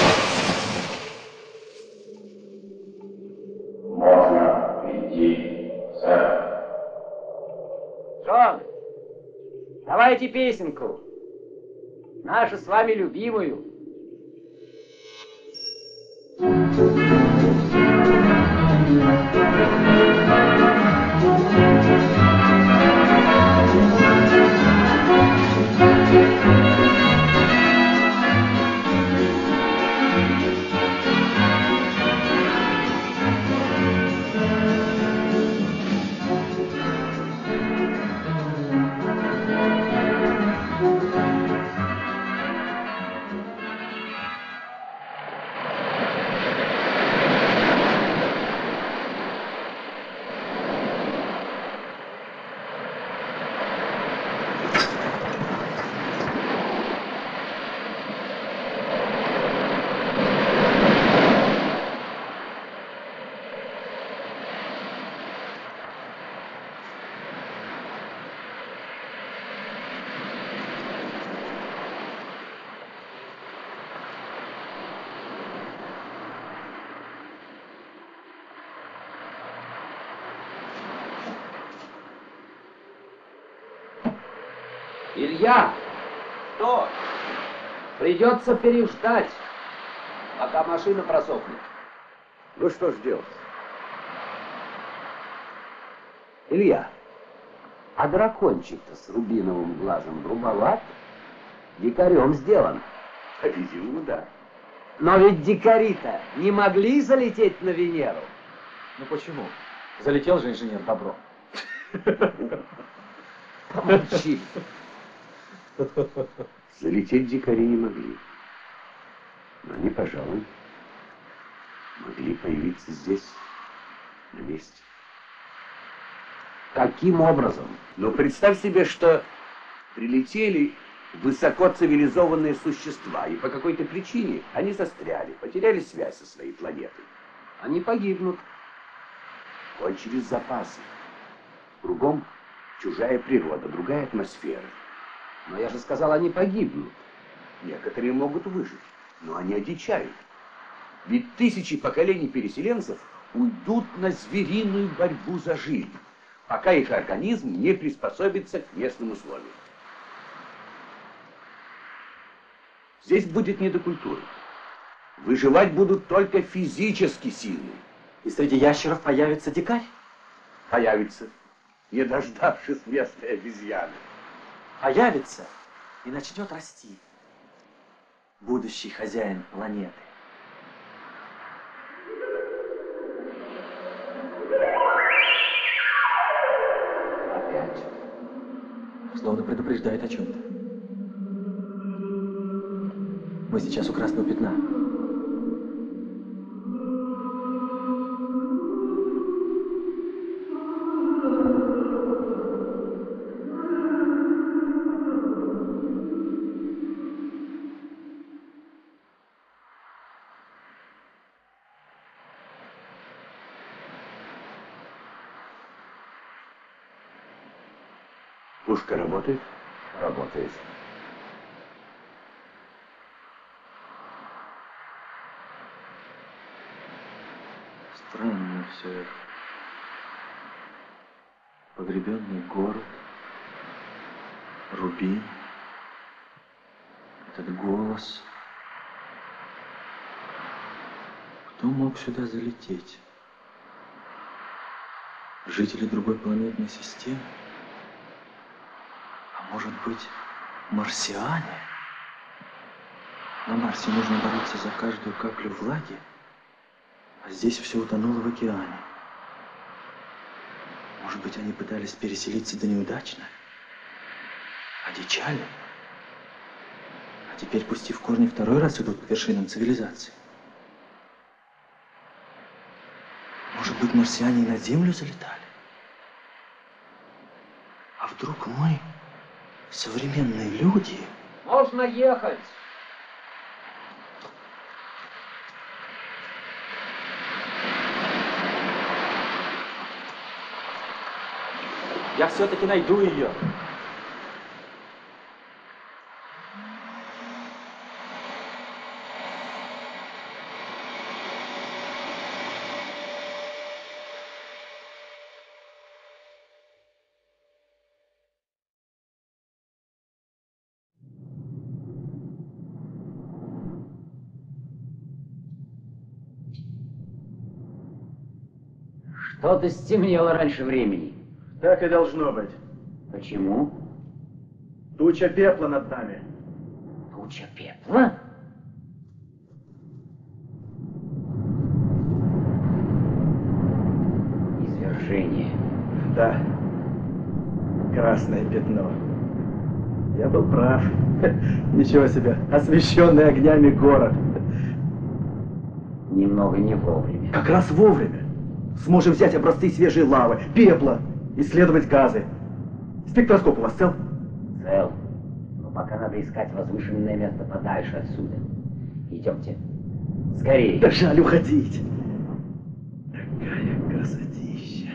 [SPEAKER 8] Можно идти. Сэр.
[SPEAKER 2] Джон, давайте песенку. Нашу с вами любимую. Илья! Что? Придется переждать, пока машина просохнет.
[SPEAKER 7] Ну что ж делать? Илья,
[SPEAKER 2] А дракончик-то с рубиновым глазом грубоват, дикарем сделан.
[SPEAKER 7] по-видимому, да.
[SPEAKER 2] Но ведь дикари-то не могли залететь на Венеру.
[SPEAKER 3] Ну почему? Залетел же инженер Добро.
[SPEAKER 2] Помолчи.
[SPEAKER 7] Залететь дикари не могли. Но они, пожалуй, могли появиться здесь, на месте.
[SPEAKER 2] Каким образом?
[SPEAKER 7] Но представь себе, что прилетели высокоцивилизованные существа, и по какой-то причине они застряли, потеряли связь со своей планетой.
[SPEAKER 2] Они погибнут.
[SPEAKER 7] Кончились запасы. Кругом чужая природа, другая атмосфера.
[SPEAKER 2] Но я же сказал, они погибнут.
[SPEAKER 7] Некоторые могут выжить, но они одичают. Ведь тысячи поколений переселенцев уйдут на звериную борьбу за жизнь, пока их организм не приспособится к местным условиям. Здесь будет не до культуры. Выживать будут только физически сильные.
[SPEAKER 3] И среди ящеров появится дикарь?
[SPEAKER 7] Появится, не дождавшись местной обезьяны.
[SPEAKER 3] Появится и начнет расти. Будущий хозяин планеты.
[SPEAKER 2] Опять.
[SPEAKER 3] Словно предупреждает о чем-то. Мы сейчас у красного пятна.
[SPEAKER 7] Пушка работает?
[SPEAKER 2] Работает.
[SPEAKER 3] Странно все это. Погребенный город, рубин, этот голос. Кто мог сюда залететь? Жители другой планетной системы? А может быть, марсиане? На Марсе нужно бороться за каждую каплю влаги, а здесь все утонуло в океане. Может быть, они пытались переселиться да неудачно? Одичали? А теперь, пустив корни, второй раз идут к вершинам цивилизации? Может быть, марсиане и на Землю залетали? А вдруг мы, современные люди...
[SPEAKER 2] Можно ехать.
[SPEAKER 3] Я все-таки найду ее.
[SPEAKER 2] Что-то стемнело раньше времени.
[SPEAKER 5] Так и должно быть.
[SPEAKER 2] Почему?
[SPEAKER 5] Туча пепла над нами.
[SPEAKER 2] Туча пепла? Извержение.
[SPEAKER 5] Да. Красное пятно. Я был прав. Ничего себе. Освещенный огнями город.
[SPEAKER 2] Немного не вовремя.
[SPEAKER 5] Как раз вовремя. Сможем взять образцы свежей лавы, пепла, исследовать газы. Спектроскоп у вас цел?
[SPEAKER 2] Цел. Но пока надо искать возвышенное место подальше отсюда. Идемте. Скорее.
[SPEAKER 5] Да жаль уходить. Такая красотища.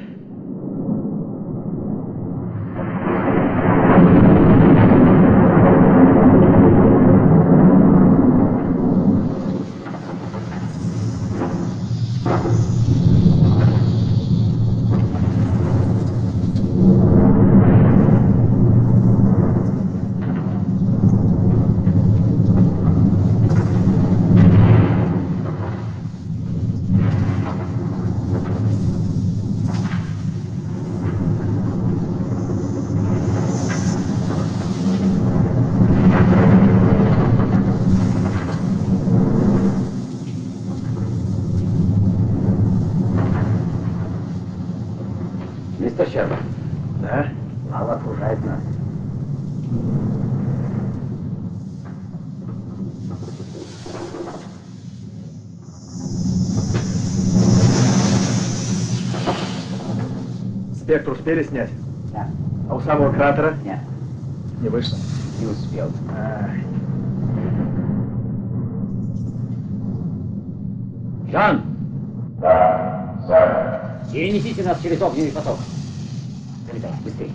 [SPEAKER 2] Мистер Щерба.
[SPEAKER 5] Да?
[SPEAKER 2] Лава окружает нас.
[SPEAKER 5] Спектр успели снять?
[SPEAKER 2] Да.
[SPEAKER 5] А у самого кратера?
[SPEAKER 2] Нет.
[SPEAKER 5] Не вышло?
[SPEAKER 2] Не успел.
[SPEAKER 5] А.
[SPEAKER 2] Жан!
[SPEAKER 8] Да, сэр.
[SPEAKER 2] Перенесите нас через огненный поток. Залетай, быстрее.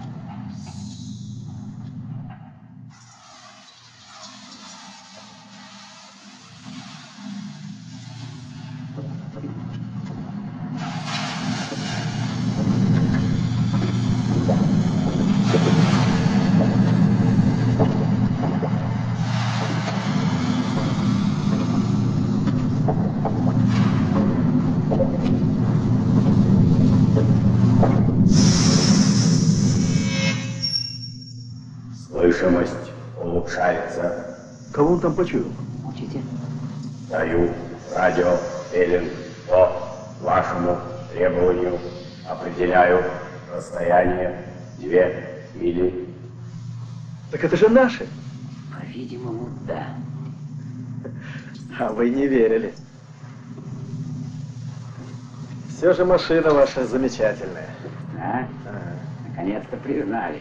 [SPEAKER 8] Слышимость улучшается.
[SPEAKER 5] Кого он там почуял?
[SPEAKER 2] Молчите.
[SPEAKER 8] Даю радио Эллен по вашему требованию. Определяю расстояние две мили.
[SPEAKER 5] Так это же наши.
[SPEAKER 2] По-видимому, да.
[SPEAKER 5] А вы не верили. Все же машина ваша замечательная.
[SPEAKER 2] А?
[SPEAKER 5] А.
[SPEAKER 2] Наконец-то признали.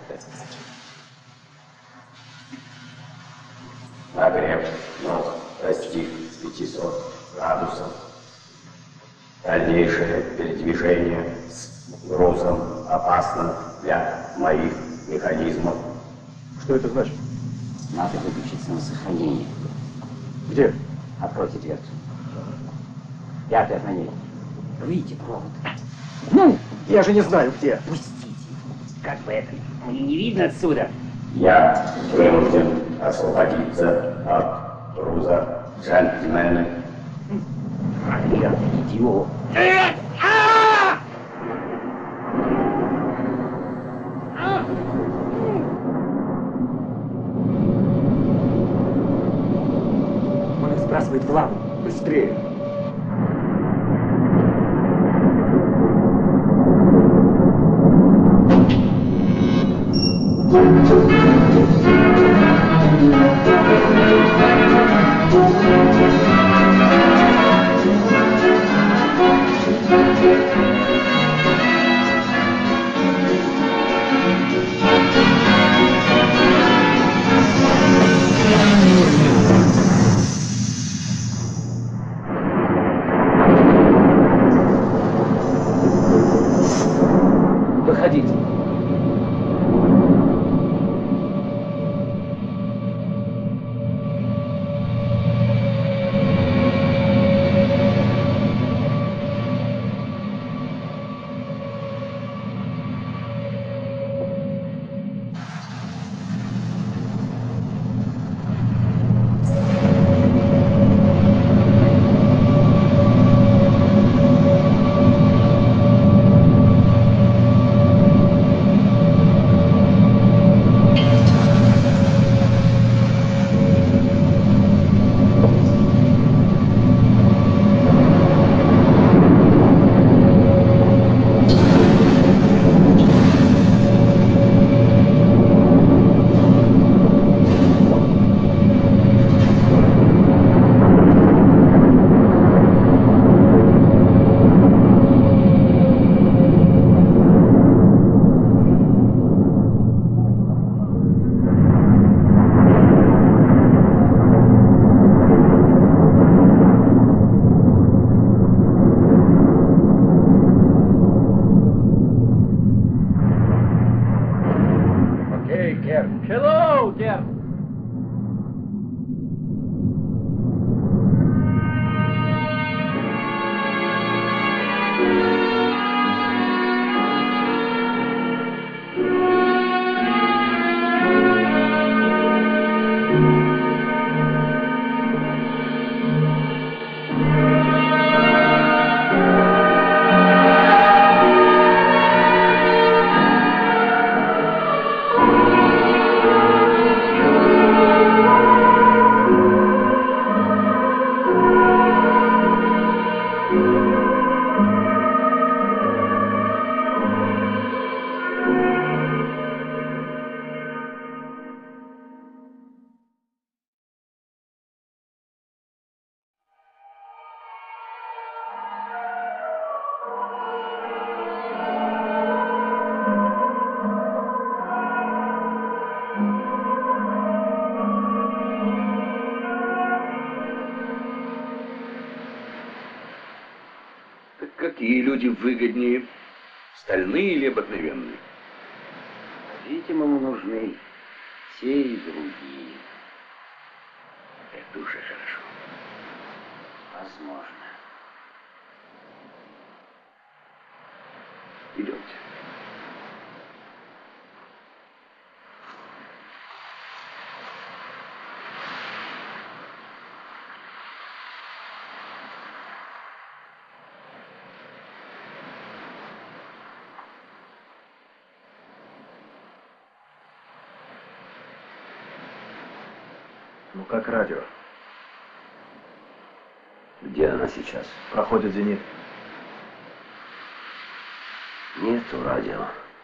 [SPEAKER 8] Нагрев ног достиг пятисот градусов. Дальнейшее передвижение с грузом опасно для моих механизмов.
[SPEAKER 5] Что это значит?
[SPEAKER 2] Надо выключить самосохранение.
[SPEAKER 5] Где?
[SPEAKER 2] Откройте дверцу. Пятое отклонение. Рвите провод. Ну!
[SPEAKER 5] Я же не знаю, где.
[SPEAKER 2] Пустите. Как бы это мне не видно отсюда.
[SPEAKER 8] Я вынужден освободиться от груза, джентльмены.
[SPEAKER 2] Я идиот.
[SPEAKER 3] Он их сбрасывает в лаву.
[SPEAKER 5] Быстрее.
[SPEAKER 2] Выходите.
[SPEAKER 1] Hello, Gerd.
[SPEAKER 7] Какие люди выгоднее, стальные или обыкновенные?
[SPEAKER 2] По-видимому, нужны те и другие.
[SPEAKER 7] Это уже хорошо.
[SPEAKER 2] Возможно.
[SPEAKER 7] Идемте.
[SPEAKER 5] Ну как радио?
[SPEAKER 2] Где она сейчас?
[SPEAKER 5] Проходит зенит.
[SPEAKER 2] Нету радио.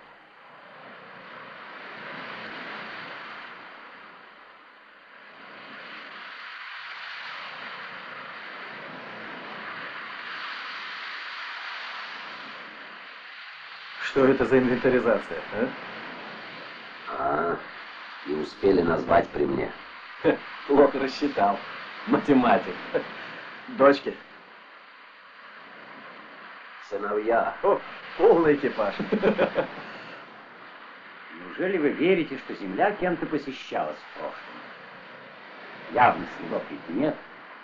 [SPEAKER 5] Что это за инвентаризация, а?
[SPEAKER 2] А, не успели назвать при мне.
[SPEAKER 5] Плохо рассчитал. Математик. Дочки.
[SPEAKER 2] Сыновья.
[SPEAKER 5] О, полный экипаж.
[SPEAKER 2] Неужели вы верите, что Земля кем-то посещалась в прошлом? Явно следов ведь нет.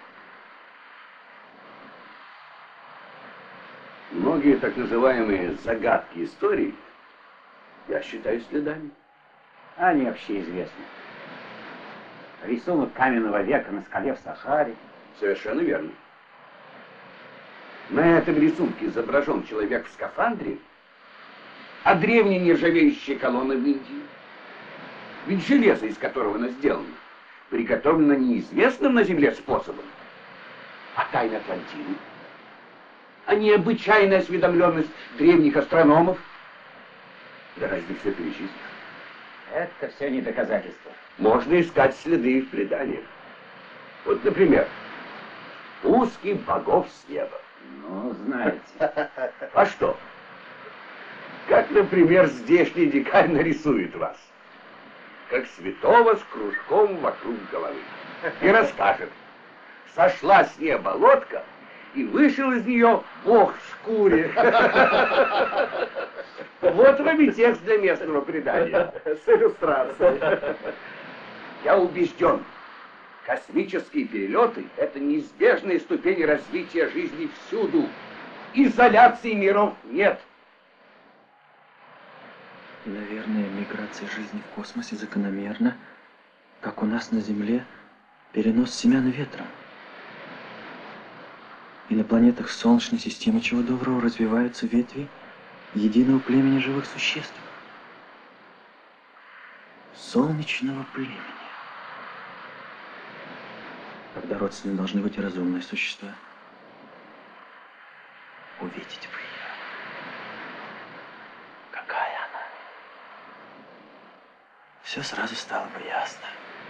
[SPEAKER 7] Многие так называемые загадки истории я считаю следами.
[SPEAKER 2] Они общеизвестны. Рисунок каменного века на скале в Сахаре.
[SPEAKER 7] Совершенно верно. На этом рисунке изображен человек в скафандре, а древняя нержавеющая колонна в Индии. Ведь железо, из которого она сделана, приготовлено неизвестным на Земле способом. А тайна Атлантиды? А необычайная осведомленность древних астрономов? Да разве все перечислить?
[SPEAKER 2] Это все не доказательство.
[SPEAKER 7] Можно искать следы в преданиях. Вот, например, узких богов с неба.
[SPEAKER 2] Ну, знаете.
[SPEAKER 7] А что? Как, например, здешний дикарь нарисует вас. Как святого с кружком вокруг головы. И расскажет. Сошла с неба лодка, и вышел из нее бог в шкуре. Вот вам и текст для местного предания.
[SPEAKER 5] С иллюстрацией.
[SPEAKER 7] Я убежден, космические перелеты – это неизбежная ступень развития жизни всюду. Изоляции миров нет.
[SPEAKER 10] И, наверное, миграция жизни в космосе закономерна, как у нас на Земле перенос семян ветра. И на планетах Солнечной системы чего доброго развиваются ветви единого племени живых существ. Солнечного племени. Когда родственны должны быть и разумные существа. Увидеть бы ее. Какая она. Все сразу стало бы ясно.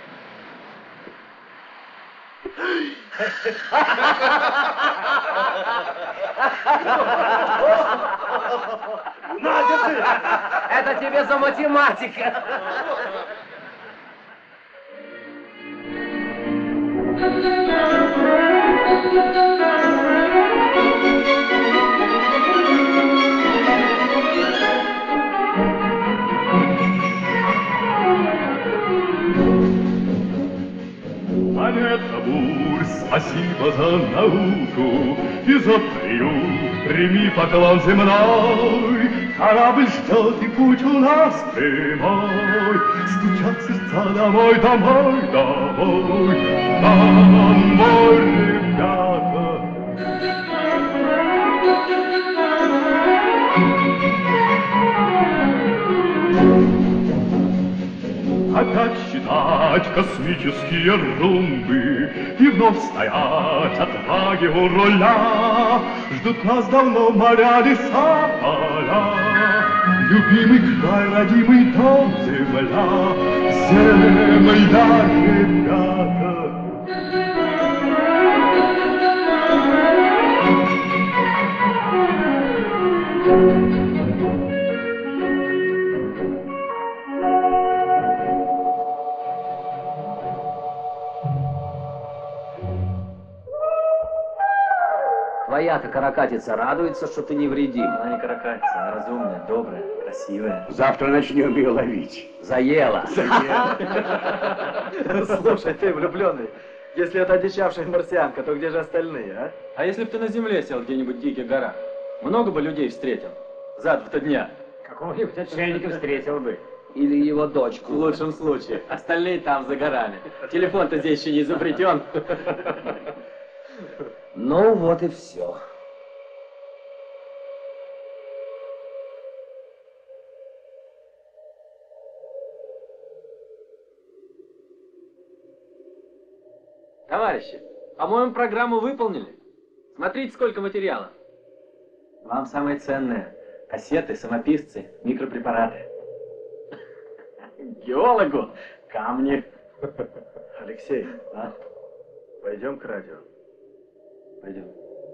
[SPEAKER 2] Это тебе за математика.
[SPEAKER 11] спасибо за науку и за приют. Прими поклон земной, корабль ждет и путь у нас прямой. Стучат сердца домой, домой, домой, домой, ребята. Опять считать космические румбы и вновь стоять отваги у руля. Ждут нас давно моря, леса, поля. Любимый край, родимый дом, земля, земля, ребята.
[SPEAKER 2] Твоя-то каракатица радуется, что ты невредим.
[SPEAKER 3] Она не каракатица, она разумная, добрая, красивая.
[SPEAKER 7] Завтра начнем ее ловить.
[SPEAKER 2] Заела.
[SPEAKER 5] Слушай, ты влюбленный, если это одичавшая марсианка, то где же остальные, а?
[SPEAKER 3] А если бы ты на земле сел где-нибудь в диких горах, много бы людей встретил за два дня?
[SPEAKER 2] Какого-нибудь отшельника встретил бы. Или его дочку.
[SPEAKER 3] В лучшем случае. Остальные там, за горами. Телефон-то здесь еще не изобретен.
[SPEAKER 2] Ну вот и все.
[SPEAKER 3] Товарищи, по-моему, программу выполнили. Смотрите, сколько материала. Вам самое ценное. Кассеты, самописцы, микропрепараты. Геологу камни.
[SPEAKER 5] Алексей, а? Пойдем к радио.
[SPEAKER 3] Пойдем.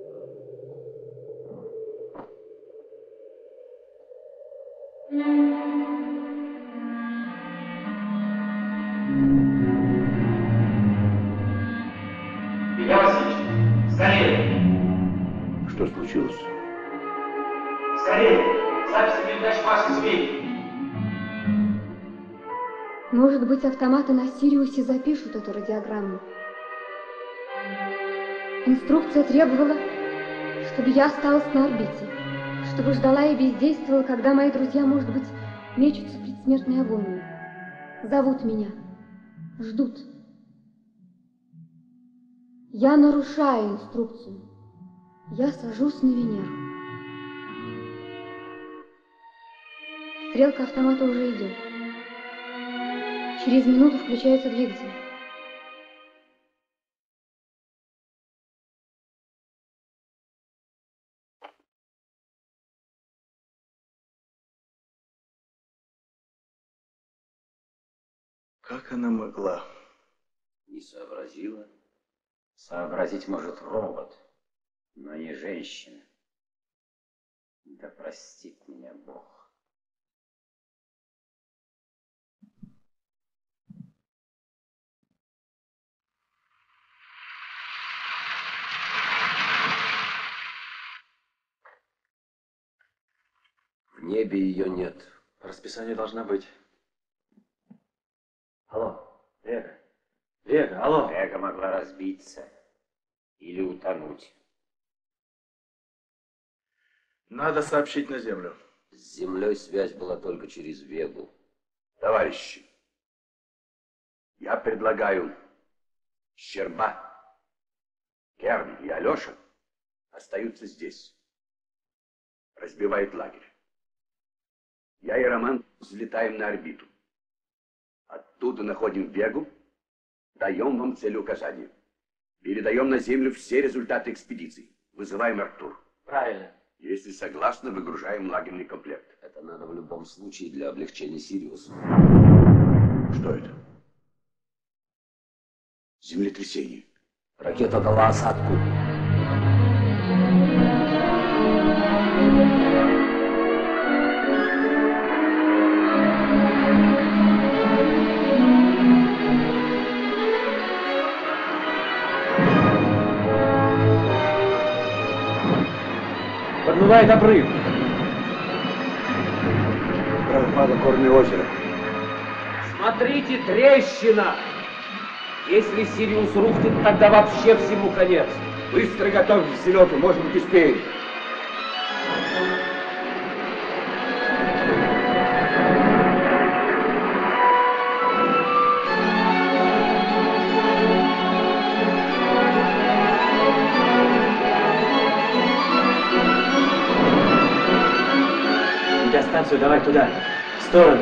[SPEAKER 4] Илья Васильевич, скорее!
[SPEAKER 7] Что случилось?
[SPEAKER 4] Скорее! Записи передач вашей сведений.
[SPEAKER 6] Может быть, автоматы на Сириусе запишут эту радиограмму. Инструкция требовала, чтобы я осталась на орбите, чтобы ждала и бездействовала, когда мои друзья, может быть, мечутся в предсмертной агонии. Зовут меня, ждут. Я нарушаю инструкцию. Я сажусь на Венеру. Стрелка автомата уже идет. Через минуту включается двигатель.
[SPEAKER 5] Как она могла?
[SPEAKER 2] Не сообразила. Сообразить может робот, но не женщина. Да простит меня Бог. В небе ее нет.
[SPEAKER 3] По расписанию должна быть.
[SPEAKER 2] Алло,
[SPEAKER 3] Вега. Вега, алло.
[SPEAKER 2] Вега могла разбиться или утонуть.
[SPEAKER 5] Надо сообщить на Землю.
[SPEAKER 2] С Землей связь была только через Вегу.
[SPEAKER 7] Товарищи, я предлагаю Щерба, Керн и Алеша остаются здесь. Разбивают лагерь. Я и Роман взлетаем на орбиту. Оттуда находим Вегу, даем вам целеуказания. Передаем на Землю все результаты экспедиции. Вызываем Артур.
[SPEAKER 3] Правильно.
[SPEAKER 7] Если согласны, выгружаем лагерный комплект.
[SPEAKER 2] Это надо в любом случае для облегчения Сириуса.
[SPEAKER 7] Что это? Землетрясение.
[SPEAKER 2] Ракета дала осадку.
[SPEAKER 3] Подмывает обрыв.
[SPEAKER 5] Пропало корни озера.
[SPEAKER 2] Смотрите, трещина! Если Сириус рухнет, тогда вообще всему конец.
[SPEAKER 7] Быстро готовьтесь к взлету, может быть, успеем.
[SPEAKER 3] Радиостанцию давай туда, в сторону.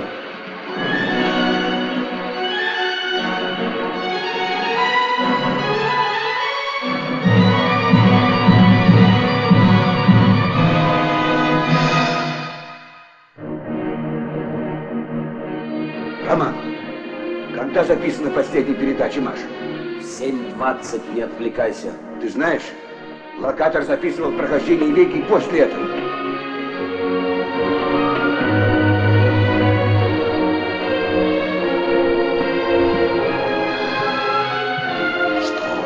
[SPEAKER 7] Роман, когда записана последняя передача Маши?
[SPEAKER 2] В семь двадцать, не отвлекайся.
[SPEAKER 7] Ты знаешь, локатор записывал прохождение Веки после этого. Что?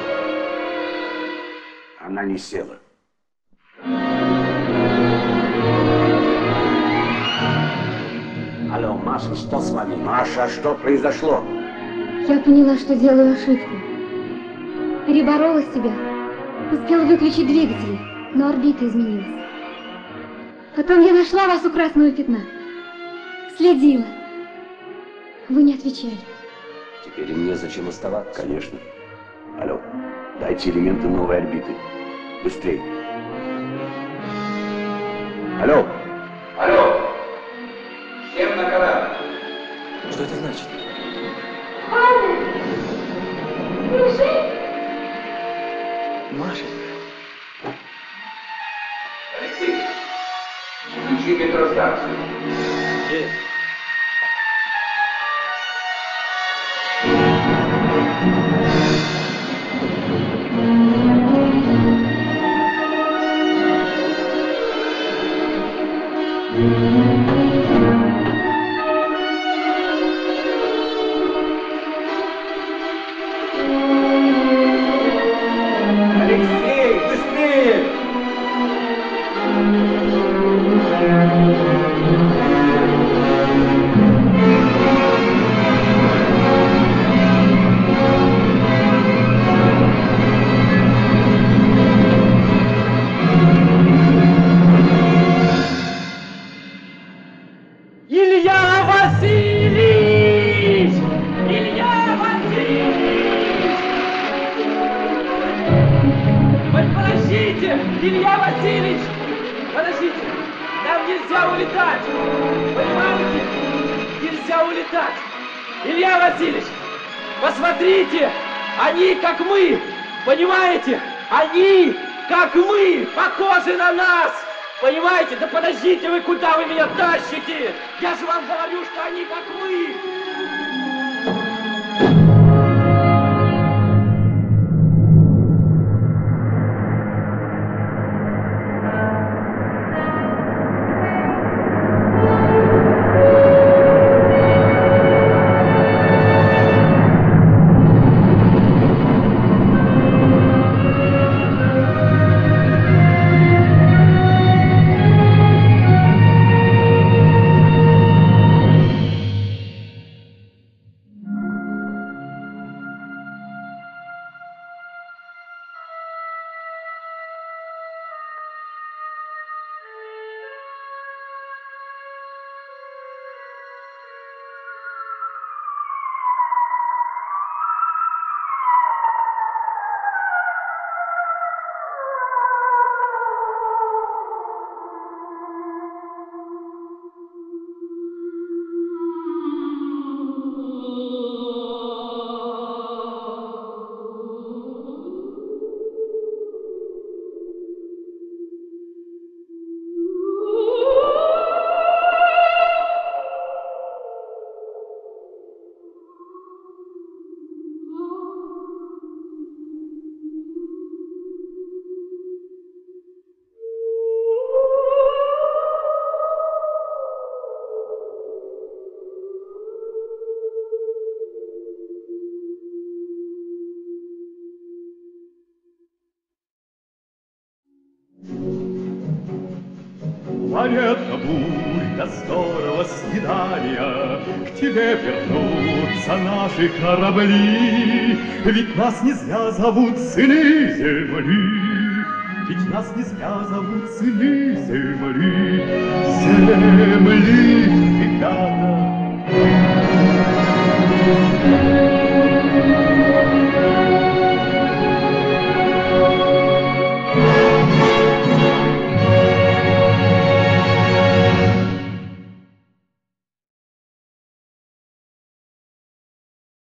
[SPEAKER 7] Она не села.
[SPEAKER 2] Алло, Маша, что с вами?
[SPEAKER 7] Маша, что произошло?
[SPEAKER 6] Я поняла, что делаю ошибку. Переборола себя. Успела выключить двигатели, но орбита изменилась. Потом я нашла вас у красного пятна. Следила. Вы не отвечали.
[SPEAKER 2] Теперь им незачем оставаться.
[SPEAKER 7] Конечно. Алло, дайте элементы новой орбиты. Быстрей. Алло. Алло. Всем на корабль.
[SPEAKER 3] Что это значит?
[SPEAKER 6] Павел! Держи!
[SPEAKER 3] Маша.
[SPEAKER 7] Алексей, включи метростанцию.
[SPEAKER 3] Есть.
[SPEAKER 7] Алексей, быстрее!
[SPEAKER 3] Илья Васильевич! Илья Васильевич! Вы подождите! Илья Васильевич! Подождите! Нам нельзя улетать! Понимаете? Нельзя улетать! Илья Васильевич! Посмотрите! Они как мы! Понимаете? Они как мы! Похожи на нас! Понимаете? Да подождите вы, куда вы меня тащите? Я же вам говорю, что они как мы!
[SPEAKER 11] скорого свидания к тебе вернутся наши корабли. Ведь нас не зря зовут сыны земли. Ведь нас не зря зовут сыны земли. Земли, ребята,